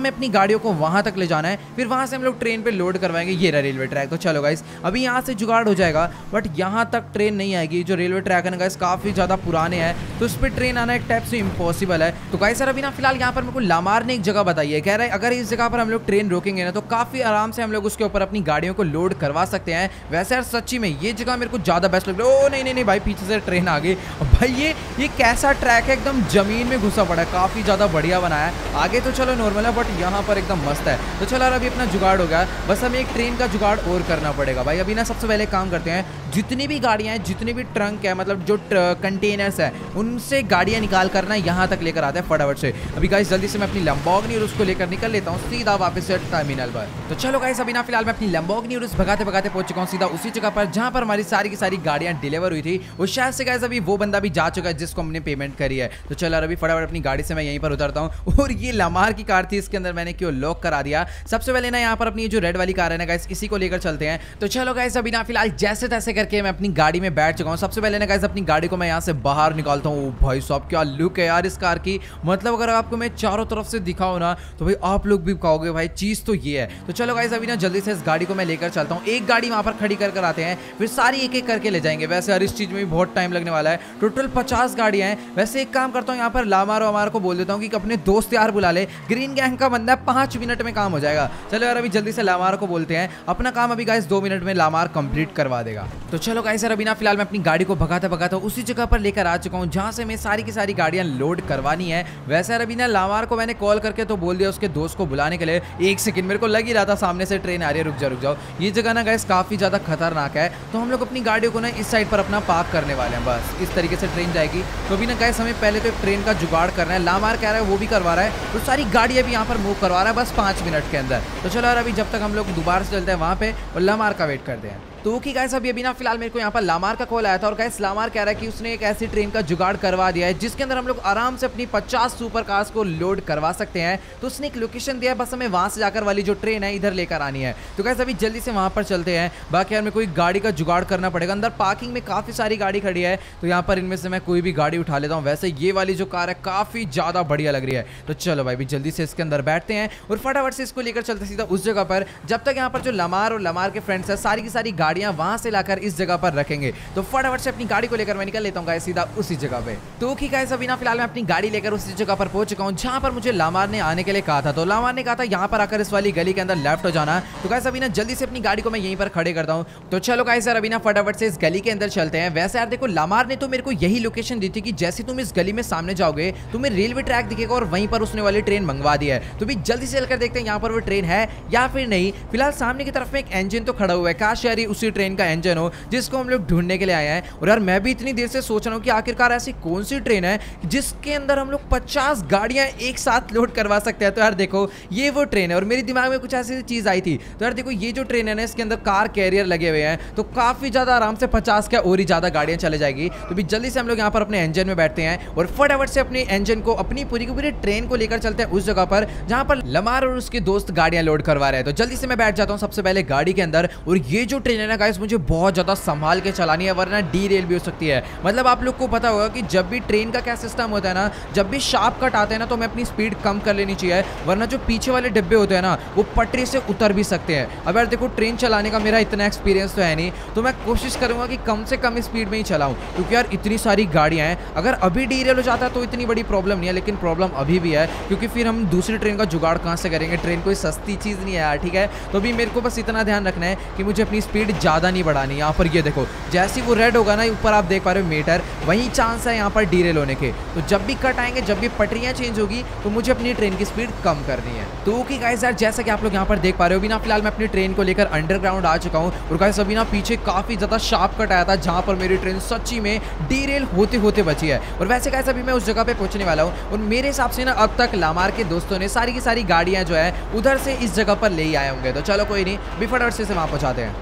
गाड़ियों को वहां तक ले जाना है, फिर वहां से हम लोग ट्रेन पे लोड करवाएंगे। ये रहा रेलवे ट्रैक। तो चलो गाइस अभी यहाँ से जुगाड़ हो जाएगा, बट यहाँ तक ट्रेन नहीं आएगी। जो रेलवे ट्रैक है ना गाइस काफी ज्यादा पुराने हैं, तो उस पर ट्रेन आना एक टाइप से इम्पॉसिबल है। तो गाइस सर अभी ना फिलहाल यहाँ पर मेरे को लामार ने एक जगह बताई है, कह रहा है अगर इस जगह पर हम लोग ट्रेन रोकेंगे ना तो काफी आराम से हम लोग उसके ऊपर अपनी गाड़ियों को लोड करवा सकते हैं। वैसे यार सच्ची में ये जगह मेरे को ज्यादा बेस्ट लग रहा है। ओ नहीं नहीं नहीं भाई, पीछे से ट्रेन आ गई भाई। ये ये कैसा ट्रैक है, एकदम जमीन में घुसा पड़ा है, काफी ज्यादा बढ़िया बनाया है। आगे तो चलो नॉर्मल है, बट यहाँ पर एकदम मस्त है। तो चलो यार अभी अपना जुगाड़ हो गया, बस हमें एक ट्रेन का जुगाड़ और करना पड़ेगा भाई। अभी ना सबसे पहले काम करते हैं, जितनी भी गाड़ियां हैं, जितने भी ट्रंक है, मतलब जो कंटेनर्स है, उनसे गाड़ियां निकाल कर ना यहाँ तक लेकर आते हैं फटाफट से। अभी गाइस जल्दी से मैं अपनी लैम्बोर्गिनी और उसको लेकर निकल लेता हूँ सीधा वापस से टर्मिनल पर। तो चलो गाइस अभी ना फिलहाल मैं अपनी लैम्बोर्गिनी और उस भगाते भगाते पहुंच चुका हूँ सीधा उसी जगह पर जहां पर हमारी सारी की सारी गाड़ियां डिलीवर हुई थी। और शायद से गाइस अभी वो बंदा भी जा चुका है जिसको हमने पेमेंट करी है। तो चलो अभी फटाफट अपनी गाड़ी से मैं यहीं पर उतरता हूँ। और ये लामार की कार थी, इसके अंदर मैंने क्यों लॉक करा दिया। सबसे पहले ना यहाँ पर अपनी जो रेड वाली कार है ना गाइस, इसी को लेकर चलते हैं। तो चलो गाइस अभी ना फिलहाल जैसे तैसे करके मैं अपनी गाड़ी में बैठ चुका हूँ। सबसे पहले ना गाइस अपनी गाड़ी को मैं यहाँ से बाहर निकालता हूँ। भाई साहब क्या लुक है यार इस कार की, मतलब अगर आपको मैं चारों तरफ से दिखाऊं ना तो भाई आप लोग भी कहोगे भाई चीज तो ये है। तो चलो गाइस अभी ना जल्दी से इस गाड़ी को मैं लेकर चलता हूँ। एक गाड़ी वहां पर खड़ी कर कर आते हैं, फिर सारी एक एक करके ले जाएंगे। वैसे यार इस चीज में भी बहुत टाइम लगने वाला है, टोटल पचास गाड़ियां हैं। वैसे एक काम करता हूँ, यहाँ पर लामार वामार को बोल देता हूँ कि अपने दोस्त यार बुला ले, ग्रीन गैंग का बंदा है, पांच मिनट में काम हो जाएगा। चलो यार अभी जल्दी से लामार को बोलते हैं, अपना काम अभी गाइस दो मिनट में लामार कंप्लीट करवा देगा। तो चलो गाइस यार अभी ना फिलहाल मैं अपनी गाड़ी को भगाता भगाता उसी जगह पर लेकर आ चुका हूँ जहां से मैं सारी की सारी गाड़ियां लोड करवानी है। वैसे यार अभी ना लामार को मैंने कॉल करके तो बोल दिया उसके दोस्त को बुलाने के लिए। एक सेकंड मेरे को लग ही रहा था सामने से ट्रेन आ रही है, रुक जा रुक जाओ। ये जगह ना गाइस काफी ज्यादा खतरनाक है, तो हम लोग अपनी गाड़ियों को ना इस साइड पर अपना पार्क करने वाले हैं। बस इस तरीके से ट्रेन जाएगी। तो अभी ना गाइस हमें पहले तो एक ट्रेन का जुगाड़ करना है। लामार कह रहा है वो भी करवा रहा है, तो सारी गाड़ियां भी यहाँ पर मूव करवा रहा है बस पांच मिनट के अंदर। तो चलो यार अभी जब तक हम लोग दोबारा से चलते हैं वहां पे और लामार का वेट करते हैं। तो ओके गाइस अभी अभी ना फिलहाल मेरे को यहाँ पर लामार का कॉल आया था और गाइस लामार कह रहा है कि उसने एक ऐसी ट्रेन का जुगाड़ करवा दिया है जिसके अंदर हम लोग आराम से अपनी पचास सुपर कार्स को लोड करवा सकते हैं। तो उसने एक लोकेशन दिया है, बस हमें वहां से जाकर वाली जो ट्रेन है इधर लेकर आनी है। तो गाइस अभी जल्दी से वहां पर चलते हैं। बाकी यार मेरे को एक गाड़ी का जुगाड़ करना पड़ेगा। अंदर पार्किंग में काफी सारी गाड़ी खड़ी है, तो यहाँ पर इनमें से मैं कोई भी गाड़ी उठा लेता हूँ। वैसे ये वाली जो कार है काफी ज्यादा बढ़िया लग रही है। तो चलो भाई भी जल्दी से इसके अंदर बैठते हैं और फटाफट से इसको लेकर चलते सीधा उस जगह पर जब तक यहाँ पर जो लामार और लामार के फ्रेंड्स है सारी की सारी गाड़ियां वहां से लाकर इस जगह पर रखेंगे। तो फटाफट से अपनी गाड़ी को लेकर मैं निकल लेता हूँ गाइस सीधा उसी जगह पे। तो ओके गाइस अभी ना फिलहाल मैं अपनी गाड़ी लेकर उसी जगह पर पहुंच चुका हूँ जहां पर मुझे लामार ने आने के लिए कहा था। तो लामार ने कहा था यहाँ पर आकर इस वाली गली के अंदर लेफ्ट हो जाना। तो गाइस अभी ना जल्दी से अपनी गाड़ी को मैं यहीं पर खड़े करता हूँ। तो चलो गाइस यार अभी ना फटाफट से इस गली के अंदर चलते हैं। वैसे यार देखो लामार ने तो मेरे को यही लोकेशन दी थी कि जैसे तुम इस गली में सामने जाओगे तुम्हें रेलवे ट्रैक दिखेगा और वहीं पर उसने वाली ट्रेन मंगवा दी है। तो भी जल्दी से चलकर देखते हैं यहाँ पर वो ट्रेन है या फिर नहीं। फिलहाल सामने की तरफ में एक इंजन तो खड़ा हुआ है, काश यार उसी ट्रेन का इंजन हो जिसको हम लोग ढूंढने के लिए आए हैं। और यार मैं भी इतनी देर से सोच रहा हूँ कि आखिरकार ऐसी कौन सी ट्रेन है जिसके अंदर हम लोग पचास गाड़ियां एक साथ लोड करवा सकते हैं। तो यार देखो ये वो ट्रेन है और मेरे दिमाग में कुछ ऐसी चीज आई थी। तो यार देखो ये जो ट्रेन है ना इसके अंदर कार कैरियर लगे हुए हैं, तो काफी ज्यादा आराम से पचास क्या और ही ज्यादा गाड़ियां चले जाएगी। तो भी जल्दी से हम लोग यहाँ पर अपने इंजन में बैठते हैं और फटाफट से अपने इंजन को अपनी पूरी की पूरी ट्रेन को लेकर चलते हैं उस जगह पर जहां पर लामार और उसके दोस्त गाड़ियां लोड करवा रहे हैं। तो जल्दी से मैं बैठ जाता हूँ सबसे पहले गाड़ी के अंदर। और ये जो ट्रेन है ना गाइस मुझे बहुत ज्यादा संभाल के चलानी है वरना डी रेल भी हो सकती है। मतलब आप लोग को पता होगा कि जब भी ट्रेन का क्या सिस्टम होता है ना, जब भी शार्प कट आते हैं ना तो हमें अपनी स्पीड कम कर लेनी चाहिए वरना जो पीछे वाले डिब्बे होते हैं ना वो पटरी से उतर भी सकते हैं। अब यार देखो ट्रेन चलाने का मेरा इतना एक्सपीरियंस तो है नहीं, तो मैं कोशिश करूंगा कि कम से कम स्पीड में ही चलाऊं क्योंकि यार इतनी सारी गाड़ियां हैं। अगर अभी डी रेल हो जाता है तो इतनी बड़ी प्रॉब्लम नहीं है, लेकिन प्रॉब्लम अभी भी है क्योंकि फिर हम दूसरी ट्रेन का जुगाड़ कहां से करेंगे। ट्रेन कोई सस्ती चीज नहीं है यार, ठीक है। तो अभी मेरे को बस इतना ध्यान रखना है कि मुझे अपनी स्पीड ज्यादा नहीं बढ़ानी। यहाँ पर ये देखो जैसे वो रेड होगा ना ऊपर आप देख पा रहे हो मीटर, वही चांस है यहाँ पर डी रेल होने के। तो जब भी कट आएंगे, जब भी पटरियां चेंज होगी तो मुझे अपनी ट्रेन की स्पीड कम करनी है। तो ओके गाइस यार जैसा कि आप लोग यहाँ पर देख पा रहे हो अभी ना फिलहाल मैं अपनी ट्रेन को लेकर अंडरग्राउंड आ चुका हूँ। और गाइस अभी ना पीछे काफी ज्यादा शार्प कट आया था जहां पर मेरी ट्रेन सच्ची में डी रेल होते होते बची है। और वैसे गाइस अभी मैं उस जगह पे पहुंचने वाला हूँ और मेरे हिसाब से ना अब तक लामार के दोस्तों ने सारी की सारी गाड़ियां जो है उधर से इस जगह पर ले ही आए होंगे। तो चलो कोई नहीं, भी फटाफट से वहां पहुंचाते हैं। तो चलो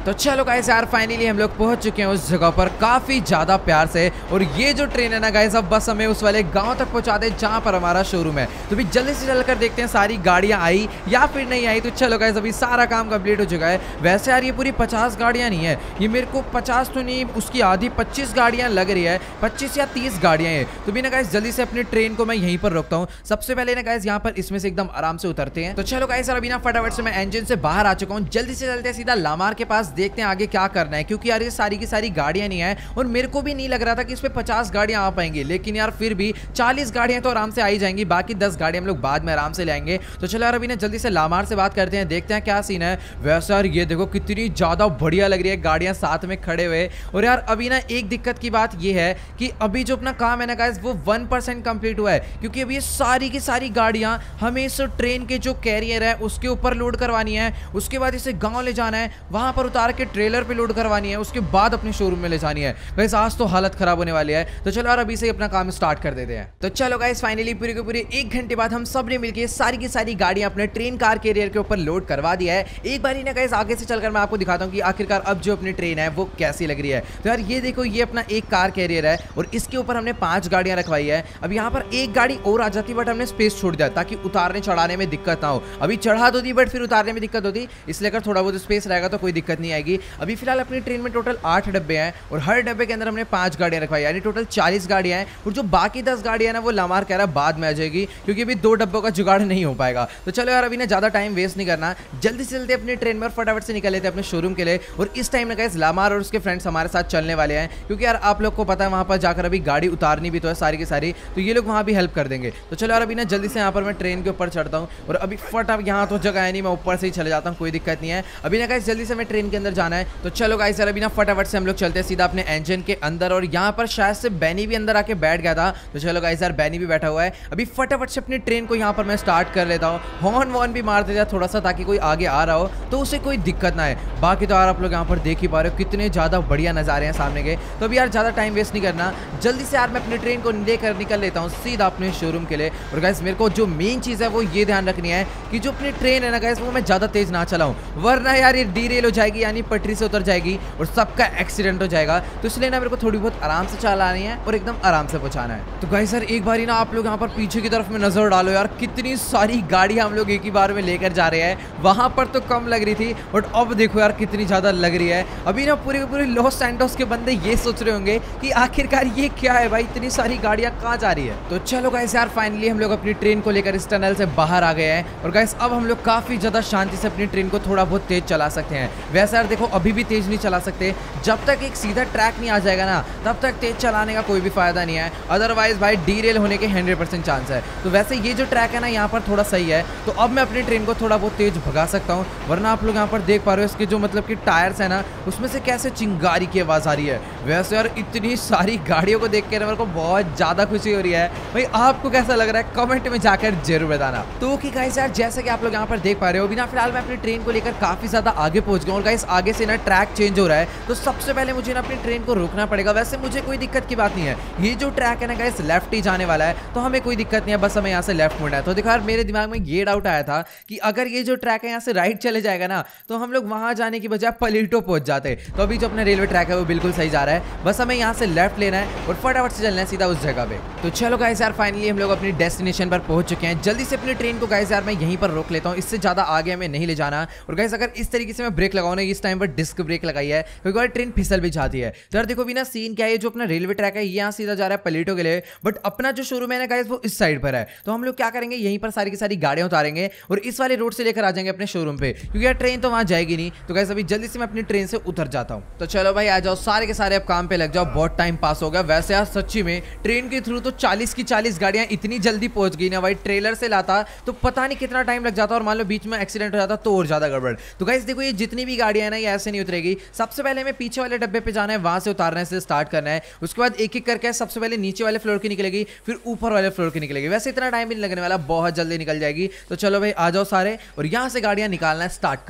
चलो गाइस यार फाइनली हम लोग पहुंच चुके हैं उस जगह पर काफी ज्यादा प्यार से। और ये जो ट्रेन है ना गाइस, अब बस हमें उस वाले गांव तक पहुंचा दे जहां पर हमारा शोरूम है। तो भी जल्दी से चलकर देखते हैं सारी गाड़ियां आई या फिर नहीं आई। तो चलो गाइस अभी सारा काम कंप्लीट हो चुका है। वैसे यार ये पूरी पचास गाड़ियां नहीं है, ये मेरे को पचास तो नहीं, उसकी आधी पच्चीस गाड़ियां लग रही है, पच्चीस या तीस गाड़ियां हैं। तो भी ना गाइस जल्दी से अपनी ट्रेन को मैं यहीं पर रोकता हूँ। सबसे पहले ना गाइस यहाँ पर इसमें से एकदम आराम से उतरते हैं। तो चलो गाइस अभी ना फटाफट से मैं इंजन से बाहर आ चुका हूँ। जल्दी से चलते हैं सीधा लामार के पास, देखते हैं आगे क्या करना है, क्योंकि यार ये सारी की सारी गाड़ियां नहीं है और मेरे को भी नहीं लग रहा था कि इस पे पचास गाड़ियां आ पाएंगी। लेकिन यार फिर भी चालीस गाड़ियां तो आराम से आई जाएंगी, बाकी दस गाड़ियां हम लोग बाद में आराम से लाएंगे। तो चलो यार अभी ना जल्दी से लामार से बात करते हैं, देखते हैं क्या सीन है। वैसे यार ये देखो कितनी ज्यादा बढ़िया लग रही है गाड़ियां साथ में खड़े हुए। और यार अभी ना एक दिक्कत की बात ये है कि अभी जो अपना काम है ना गाइस वो वन परसेंट कंप्लीट हुआ है, क्योंकि अभी ये सारी की सारी गाड़ियां हमें इस ट्रेन के जो कैरियर है उसके ऊपर लोड करवानी है। उसके बाद इसे गांव ले जाना है, वहां पर उतार के ट्रेलर पे लोड करवानी है, उसके बाद अपने शोरूम में ले जानी है। गाइस आज तो हालत खराब होने वाली है। तो चलो यार अभी से अपना काम स्टार्ट कर देते हैं। तो चलो गाइस फाइनली पूरे के पूरे एक घंटे बाद हम सब ने मिलकर सारी की सारी गाड़ियां अपने ट्रेन कार कैरियर के ऊपर लोड करवा दिया है। एक बार ही ना गाइस आगे से चलकर मैं आपको दिखाता हूं कि आखिरकार अब जो अपनी ट्रेन है वो कैसी लग रही है। तो यार ये देखो ये अपना एक कार कैरियर है और इसके ऊपर हमने पांच गाड़ियां रखवाई है। अब यहाँ पर एक गाड़ी और आ जाती बट हमने स्पेस छोड़ दिया ताकि उतारने चढ़ाने में दिक्कत ना हो। अभी चढ़ा दो दी बट फिर उतारने में दिक्कत होती, इसलिए अगर थोड़ा बहुत स्पेस रहेगा तो कोई दिक्कत नहीं आएगी। अभी फिलहाल अपनी ट्रेन में टोटल आठ डब्बे हैं और हर डब्बे के अंदर हमने पांच गाड़ियां रखवाई, यानी टोटल चालीस गाड़ियां हैं। और जो बाकी दस गाड़ियां ना वो लामार कह रहा है बाद में आ जाएगी, क्योंकि अभी दो डब्बों का जुगाड़ नहीं हो पाएगा। तो चलो यार अभी ना ज्यादा टाइम वेस्ट नहीं करना, जल्दी से जल्दी अपनी ट्रेन में फटाफट से निकल लेते हैं अपने शोरूम के लिए। और इस टाइम ना गाइस लामार और उसके फ्रेंड्स हमारे साथ चलने वाले हैं, क्योंकि यार आप लोग को पता है वहां पर जाकर अभी गाड़ी उतारनी भी तो है सारी की सारी, तो ये लोग वहां भी हेल्प कर देंगे। तो चलो यार अभी ना जल्दी से यहाँ पर मैं ट्रेन के ऊपर चढ़ता हूँ और अभी फटाफट यहाँ तो जगह है नहीं, मैं ऊपर से ही चले जाता हूँ, कोई दिक्कत नहीं है। अभी ना गाइस जल्दी से मैं ट्रेन के अंदर जाना है। तो चलो गाइस यार अभी ना फटाफट से हम लोग चलते हैं सीधा अपने इंजन के अंदर। और यहाँ पर शायद से बैनी भी अंदर आके बैठ गया था। तो चलो गाइस यार बैनी भी बैठा हुआ है। अभी फटाफट से अपनी ट्रेन को यहाँ पर मैं स्टार्ट कर लेता हूँ, हॉर्न वॉर्न भी मार देता थोड़ा सा ताकि कोई आगे आ रहा हो तो उसे कोई दिक्कत ना है। बाकी तो यार आप लोग यहाँ पर देख ही पा रहे हो कितने ज्यादा बढ़िया नजारे हैं सामने के। तो अभी यार ज्यादा टाइम वेस्ट नहीं करना, जल्दी से यार मैं अपनी ट्रेन को लेकर निकल लेता हूँ सीधा अपने शोरूम के लिए। और गाइस मेरे को जो मेन चीज है वो ये ध्यान रखनी है कि जो अपनी ट्रेन है ना गाइस वो मैं ज्यादा तेज ना चलाऊं, वरना यार ये डीरेल हो जाएगी, यानी पटरी से उतर जाएगी और सबका एक्सीडेंट हो जाएगा। तो इसलिए ना मेरे को थोड़ी बहुत आराम से चलानी है और एकदम आराम से पहुंचाना है। तो गाइस यार एक बार ना आप लोग यहाँ पर पीछे की तरफ में नजर डालो यार, कितनी सारी गाड़ियां हम लोग एक ही बार में लेकर जा रहे हैं। वहां पर तो कम लग रही थी बट अब देखो यार कितनी ज्यादा लग रही है। अभी ना पूरे पूरे लॉस सैंटोस के बंदे ये सोच रहे होंगे कि आखिरकार ये क्या है भाई, इतनी सारी गाड़ियां कहाँ जा रही है। तो चलो गाइस यार फाइनली हम लोग अपनी ट्रेन को लेकर इस टनल से बाहर आ गए हैं। और गाइस अब हम लोग काफी ज्यादा शांति से अपनी ट्रेन को थोड़ा बहुत तेज चला सकते हैं। वैसे यार देखो अभी भी तेज नहीं चला सकते, जब तक एक सीधा ट्रैक नहीं आ जाएगा ना तब तक तेज चलाने का कोई भी फायदा नहीं है, अदरवाइज भाई डीरेल होने के हंड्रेड परसेंट चांस है। तो वैसे ये जो ट्रैक है ना यहाँ पर थोड़ा सही है, तो अब मैं अपनी ट्रेन को थोड़ा बहुत तेज भगा सकता हूँ। वरना आप लोग यहाँ पर देख पा रहे हो इसके जो मतलब कि टायर्स है ना उसमें से कैसे चिंगारी की आवाज आ रही है। वैसे यार इतनी सारी गाड़ियों को देख कर मेरे को बहुत ज्यादा खुशी हो रही है। भाई आपको कैसा लग रहा है कमेंट में जाकर जरूर बताना। तो ओके गाइस यार जैसे कि आप लोग यहाँ पर देख पा रहे हो अभी ना फिलहाल मैं अपनी ट्रेन को लेकर काफी ज्यादा आगे पहुंच गया हूँ। गाइस आगे से ना ट्रैक चेंज हो रहा है, तो सबसे पहले मुझे ना अपनी ट्रेन को रोकना पड़ेगा। वैसे मुझे कोई दिक्कत की बात नहीं है, ये जो ट्रैक है ना गाइस लेफ्ट ही जाने वाला है, तो हमें कोई दिक्कत नहीं है, बस हमें यहाँ से लेफ्ट मुड़ना है। तो देखो यार मेरे दिमाग में ये डाउट आया था कि अगर ये जो ट्रैक है यहाँ से राइट चले जाएगा ना तो हम लोग वहां जाने की बजाय पलीटो पहुंच जाते। तो अभी जो अपना रेलवे ट्रैक है वो बिल्कुल सही जा रहा है, बस हमें यहाँ से लेफ्ट लेना है और फटाफट से चलना है सीधा उस जगह पे। तो चलो गाइस यार फाइनली हम लोग अपनी डेस्टिनेशन पर पहुंच चुके हैं। जल्दी से अपनी ट्रेन को गाइस यार मैं यहीं पर रोक लेता हूँ, इससे ज्यादा आगे हमें नहीं ले जाना। और गाइस अगर इस तरीके से मैं ब्रेक लगाऊं ना, इस टाइम पर डिस्क ब्रेक लगाई है क्योंकि यार ट्रेन फिसल भी जाती है। तो यार देखो बिना सीन क्या है, जो अपना रेलवे ट्रैक है ये यहाँ सीधा जा रहा है पलीटो के लिए, बट अपना जो शोरूम है ना गाइस वो इस साइड पर है। तो हम लोग क्या करेंगे यहीं पर सारी की सारी गाड़ियां उतारेंगे और इस वाले रोड से लेकर आ जाएंगे अपने शोरूम पे, क्योंकि यार ट्रेन तो वहां जाएगी नहीं। तो गाइस अभी जल्दी से मैं अपनी ट्रेन से उतर जाता हूँ। तो चलो भाई आ जाओ सारे के सारे अब काम पे लग जाओ, बहुत टाइम पास हो गया। वैसे यार सच्ची में ट्रेन के थ्रू तो चालीस की चालीस गाड़ियां इतनी जल्दी पहुंच गई ना भाई, ट्रेलर से लाता तो पता नहीं कितना टाइम लग जाता और मान लो बीच में एक्सीडेंट हो जाता तो और ज्यादा गड़बड़। तो गाइस देखो ये जितनी भी गाड़ियां है ना ये ऐसे नहीं उतरेगी, सबसे पहले हमें पीछे वाले डब्बे पे जाना है, वहां से उतारने से स्टार्ट करना है। उसके बाद एक एक करके सबसे पहले नीचे वाले फ्लोर की निकलेगी, फिर ऊपर वाले फ्लोर की निकलेगी। वैसे इतना टाइम भी नहीं लगने वाला, बहुत जल्दी निकल जाएगी। तो चलो भाई आ जाओ सारे और यहाँ से गाड़ियां निकालना स्टार्ट करो।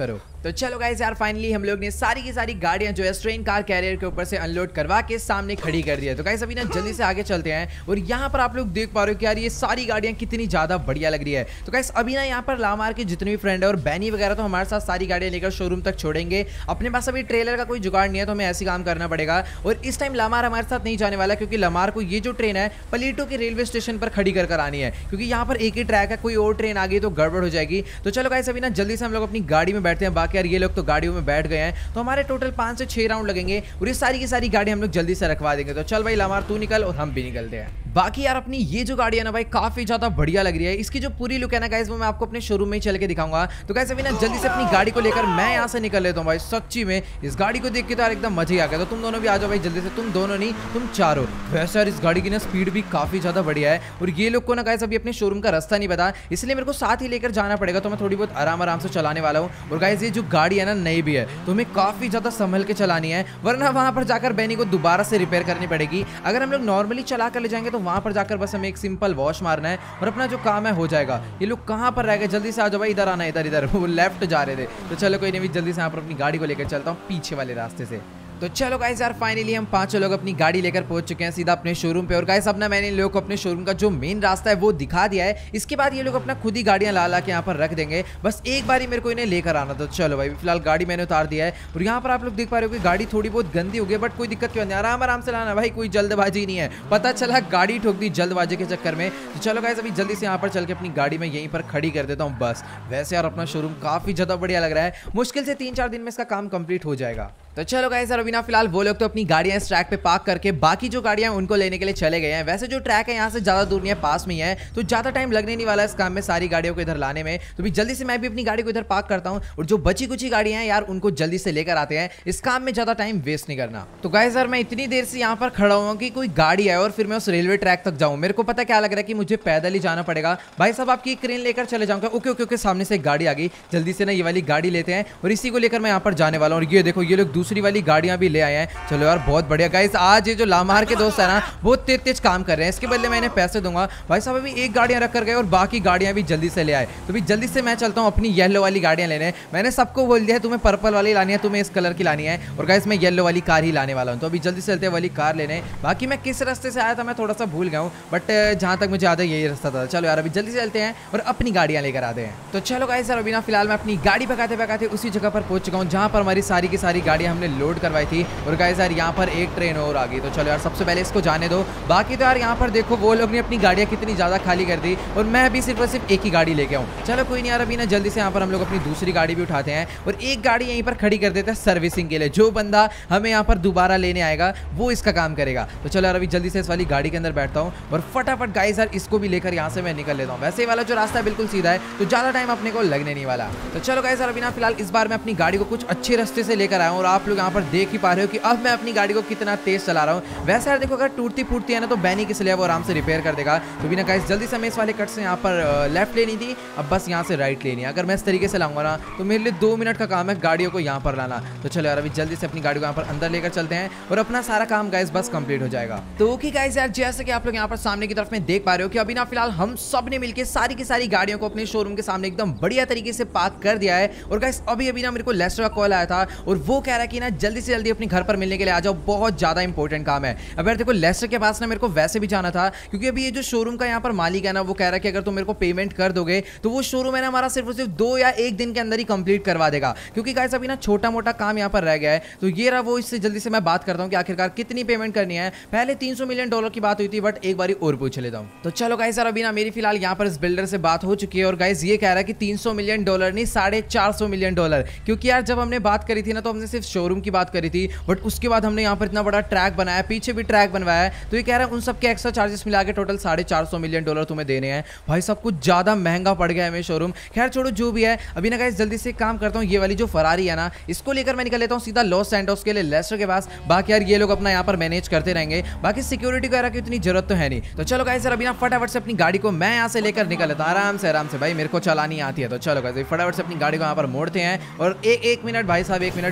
तो चलो गाइस यार फाइनली हम लोग ने सारी की सारी गाड़ियां जो है स्ट्रेन कार कैरियर के ऊपर से अनलोड करवा के सामने खड़ी कर दी है। तो गाइस अभी ना जल्दी से आगे चलते हैं और यहाँ पर आप लोग देख पा रहे हो कि यार ये सारी गाड़ियां कितनी ज्यादा बढ़िया लग रही है। तो गाइस अभी ना यहाँ पर लामार के जितने भी फ्रेंड है और बैनी वगैरह तो हमारे साथ सारी गाड़ियां लेकर शोरूम तक छोड़ेंगे। अपने पास अभी ट्रेलर का कोई जुगाड़ नहीं है तो हमें ऐसे काम करना पड़ेगा। और इस टाइम लामार हमारे साथ नहीं जाने वाला क्योंकि लामार को ये जो ट्रेन है पलीटो के रेलवे स्टेशन पर खड़ी कर आनी है, क्योंकि यहाँ पर एक ही ट्रैक है, कोई और ट्रेन आ गई तो गड़बड़ हो जाएगी। तो चलो गाइस अभी ना जल्दी से हम लोग अपनी गाड़ी में बैठते हैं। बाकी यार ये लोग तो गाड़ियों में बैठ गए हैं तो हमारे टोटल पांच से छह राउंड लगेंगे और ये सारी की सारी गाड़ी हम लोग जल्दी से रखवा देंगे। तो चल भाई लामार तू निकल और हम भी निकलते हैं। बाकी यार अपनी ये जो गाड़ी है ना भाई काफी ज्यादा बढ़िया लग रही है। इसकी जो पूरी लुक है ना गाइस वो मैं आपको अपने शोरूम में ही चल के दिखाऊंगा। तो गाइस अभी ना जल्दी से अपनी गाड़ी को लेकर मैं यहाँ से निकल लेता हूँ भाई। सच्ची में इस गाड़ी को देख के तो यार एकदम मजा ही आ गया। तो तुम दोनों भी आ जाओ भाई जल्दी से, तुम दोनों नहीं तुम चारों। वैसे यार इस गाड़ी की ना स्पीड भी काफी ज्यादा बढ़िया है और ये लोग को ना गाइस अभी अपने शोरूम का रास्ता नहीं पता, इसलिए मेरे को साथ ही लेकर जाना पड़ेगा। तो मैं थोड़ी बहुत आराम आराम से चलाने वाला हूँ। और गाइस ये जो गाड़ी है ना नई भी है तो हमें काफी ज्यादा संभल के चलानी है, वरना वहां पर जाकर बैनी को दोबारा से रिपेयर करनी पड़ेगी। अगर हम लोग नॉर्मली चला कर ले जाएंगे तो वहां पर जाकर बस एक सिंपल वॉश मारना है और अपना जो काम है हो जाएगा। ये लोग कहां पर रह गए? जल्दी से आ जाओ भाई, इधर आना, इधर इधर वो लेफ्ट जा रहे थे। तो चलो कोई नहीं, जल्दी से यहाँ पर अपनी गाड़ी को लेकर चलता हूँ पीछे वाले रास्ते से। तो चलो गाइस यार फाइनली हम पांचों लोग अपनी गाड़ी लेकर पहुंच चुके हैं सीधा अपने शोरूम पे। और गाइस अपना मैंने इन लोगों को अपने शोरूम का जो मेन रास्ता है वो दिखा दिया है। इसके बाद ये लोग अपना खुद ही गाड़ियां ला ला के यहाँ पर रख देंगे, बस एक बार ही मेरे को इन्हें लेकर आना। तो चलो भाई फिलहाल गाड़ी मैंने उतार दिया है और यहाँ पर आप लोग देख पा रहे हो कि गाड़ी थोड़ी बहुत गंदी हो गई, बट कोई दिक्कत क्यों नहीं, आराम आराम से लाना भाई, कोई जल्दबाजी नहीं है। पता चला गाड़ी ठोक दी जल्दबाजी के चक्कर में। तो चलो गाइस अभी जल्दी से यहाँ पर चल के अपनी गाड़ी में यहीं पर खड़ी कर देता हूँ बस। वैसे यार अपना शोरूम काफी ज्यादा बढ़िया लग रहा है, मुश्किल से तीन चार दिन में इसका काम कंप्लीट हो जाएगा। तो चलो गाइस यार अभी ना फिलहाल वो लोग तो अपनी गाड़ियां इस ट्रैक पे पार्क करके बाकी जो गाड़ियां हैं उनको लेने के लिए चले गए हैं। वैसे जो ट्रैक है यहाँ से ज्यादा दूर नहीं है, पास में ही है, तो ज्यादा टाइम लगने नहीं वाला इस काम में सारी गाड़ियों को इधर लाने में। तो भी जल्दी से मैं भी अपनी गाड़ी को इधर पार्क करता हूँ और जो बची कुछ गाड़ियां हैं यार उनको जल्दी से लेकर आते हैं। इस काम में ज्यादा टाइम वेस्ट नहीं करना। तो गाइस यार मैं इतनी देर से यहाँ पर खड़ा हुआ कि कोई गाड़ी आए और फिर मैं उस रेलवे ट्रैक तक जाऊँ। मेरे को पता क्या लग रहा है कि मुझे पैदल ही जाना पड़ेगा। भाई साहब आपकी क्रेन लेकर चले जाऊंगा। ओके ओके ओके सामने से एक गाड़ी आ गई, जल्दी से ना ये वाली गाड़ी लेते हैं और इसी को लेकर मैं यहाँ पर जाने वाला हूँ। और ये देखो ये लोग दूसरी वाली गाड़ियां ले आए हैं। चलो यार बहुत बढ़िया गाइस, आज ये जो लामार के दोस्त है ना बहुत तेज तेज काम कर रहे हैं। इसके बदले मैं इन्हें पैसे दूंगा। भाई साहब अभी एक गाड़ियां रख कर गए और बाकी गाड़ियां भी जल्दी से ले आए। तो भी जल्दी से मैं चलता हूं अपनी येलो वाली गाड़ियां लेने। मैंने सबको बोल दिया है तुम्हें पर्पल वाली लानी है, तुम्हें इस कलर की लानी है। और गाइस मैं येलो वाली कार ही लाने वाला हूं। तो अभी जल्दी से चलते वाली कार लेने। बाकी मैं किस रास्ते से आया था मैं थोड़ा सा भूल गया हूं, बट जहां तक मुझे याद है यही रास्ता था। चलो यार अभी जल्दी से चलते हैं और अपनी गाड़ियां लेकर आते हैं। तो चलो गाइस यार अभी ना फिलहाल मैं अपनी गाड़ी भगाते भगाते उसी जगह पर पहुंच चुका हूं जहां पर हमारी सारी की सारी गाड़ियां हमने लोड करवाई थी। और गाइस यार यहाँ पर एक ट्रेन और आ गई। तो चलो यार सबसे पहले इसको जाने दो। बाकी तो यार यहाँ पर देखो वो लोग ने अपनी गाड़ियां कितनी ज्यादा खाली कर दी और मैं भी सिर्फ और सिर्फ एक ही गाड़ी लेके आऊँ। चलो कोई नहीं यार अभी ना जल्दी से यहाँ पर हम लोग अपनी दूसरी गाड़ी भी उठाते हैं और एक गाड़ी यहीं पर खड़ी कर देते हैं सर्विसिंग के लिए। जो बंदा हमें यहाँ पर दोबारा लेने आएगा वो इसका काम करेगा। तो चलो यार अभी जल्दी से इस वाली गाड़ी के अंदर बैठता हूँ और फटाफट गाइस यार इसको भी लेकर यहाँ से मैं निकल लेता हूँ। वैसे वाला जो रास्ता है बिल्कुल सीधा है तो ज्यादा टाइम अपने को लगने नहीं वाला। तो चलो गाइस यार अभी ना फिलहाल इस बार मैं अपनी गाड़ी को कुछ अच्छे रास्ते से लेकर आया हूँ और आप लोग यहाँ पर देख ही पा रहे हो कि अब मैं अपनी गाड़ी को कितना तेज चला रहा हूँ। वैसे यार देखो अगर टूटती फूटती है ना तो बैनी किस लिए वो आराम से रिपेयर कर देगा। तो भी ना गाइस जल्दी से हमें इस वाले कट से यहाँ पर लेफ्ट लेनी थी, अब बस यहाँ से राइट लेनी है। अगर मैं इस तरीके से लाऊंगा ना तो मेरे लिए दो मिनट का काम है गाड़ियों को यहाँ पर लाना। तो चलो यार अभी जल्दी से अपनी गाड़ी को यहाँ पर अंदर लेकर चलते हैं और अपना सारा काम गाइस बस कंप्लीट हो जाएगा। तो ओके गाइस यार जैसे कि आप लोग यहाँ पर सामने की तरफ में देख पा रहे हो कि अभी ना फिलहाल हम सब ने मिलकर सारी की सारी गाड़ियों को अपने शोरूम के सामने एकदम बढ़िया तरीके से पार्क कर दिया है। और गाइस अभी अभी ना मेरे को लेस्टर का कॉल आया था और वो कह रहा है कि ना जल्दी से जल्दी अपने घर पर मिलने के लिए आ जाओ, बहुत ज्यादा इंपॉर्टेंट काम है। अब यार देखो लेस्टर के पास ना मेरे को वैसे भी जाना था क्योंकि अभी ये जो शोरूम का यहाँ पर मालिक है ना वो कह रहा है कि अगर तुम मेरे को पेमेंट कर दोगे तो वो शोरूम है ना हमारा सिर्फ और सिर्फ दो या एक दिन के अंदर ही कंप्लीट करवा देगा। क्योंकि गाइस अभी ना छोटा मोटा काम यहाँ पर रह गया है। तो ये रहा वो, इससे जल्दी से मैं बात करता हूँ कि आखिरकार कितनी पेमेंट करनी है। पहले तीन सौ मिलियन डॉलर की बात हुई थी बट एक बार और पूछ लेता हूँ। तो चलो गाइस यार अभी ना मेरी फिलहाल यहाँ पर इस बिल्डर से बात हो चुकी है और गाइस ये कह रहा है कि तीन सौ मिलियन डॉलर नहीं साढ़े चार सौ मिलियन डॉलर। क्योंकि यार जब हमने बात करी थी ना तो हमने सिर्फ शोरूम की बात करी थी बट उसके बाद हमने यहाँ पर इतना बड़ा ट्रैक बनाया, पीछे भी ट्रैक बनवाया है। तो ये कह रहा है उन सब के एक्स्ट्रा चार्जेस मिला के टोटल साढ़े चार सौ मिलियन डॉलर तुम्हें देने हैं। भाई सब कुछ ज्यादा महंगा पड़ गया है हमें शोरूम। खैर छोड़ो जो भी है, अभी ना गाइस जल्दी से काम करता हूँ। ये वाली जो फरारी है ना इसको लेकर मैं निकल लेता हूँ सीधा लॉस सैंटोस के लिए लेस्टर के पास। बाकी यार ये लोग अपना यहाँ पर मैनेज करते रहेंगे, बाकी सिक्योरिटी वगैरह की इतनी जरूरत तो है नहीं। तो चलो गाइस यार अभी ना फटाफट से अपनी गाड़ी को मैं यहाँ से लेकर निकल लेता हूँ आराम से आराम से। भाई मेरे को चलानी आती है। तो चलो गाइस फटाफट से अपनी गाड़ी को यहाँ पर मोड़ते हैं और एक एक मिनट भाई साहब एक मिनट ड्रिल दो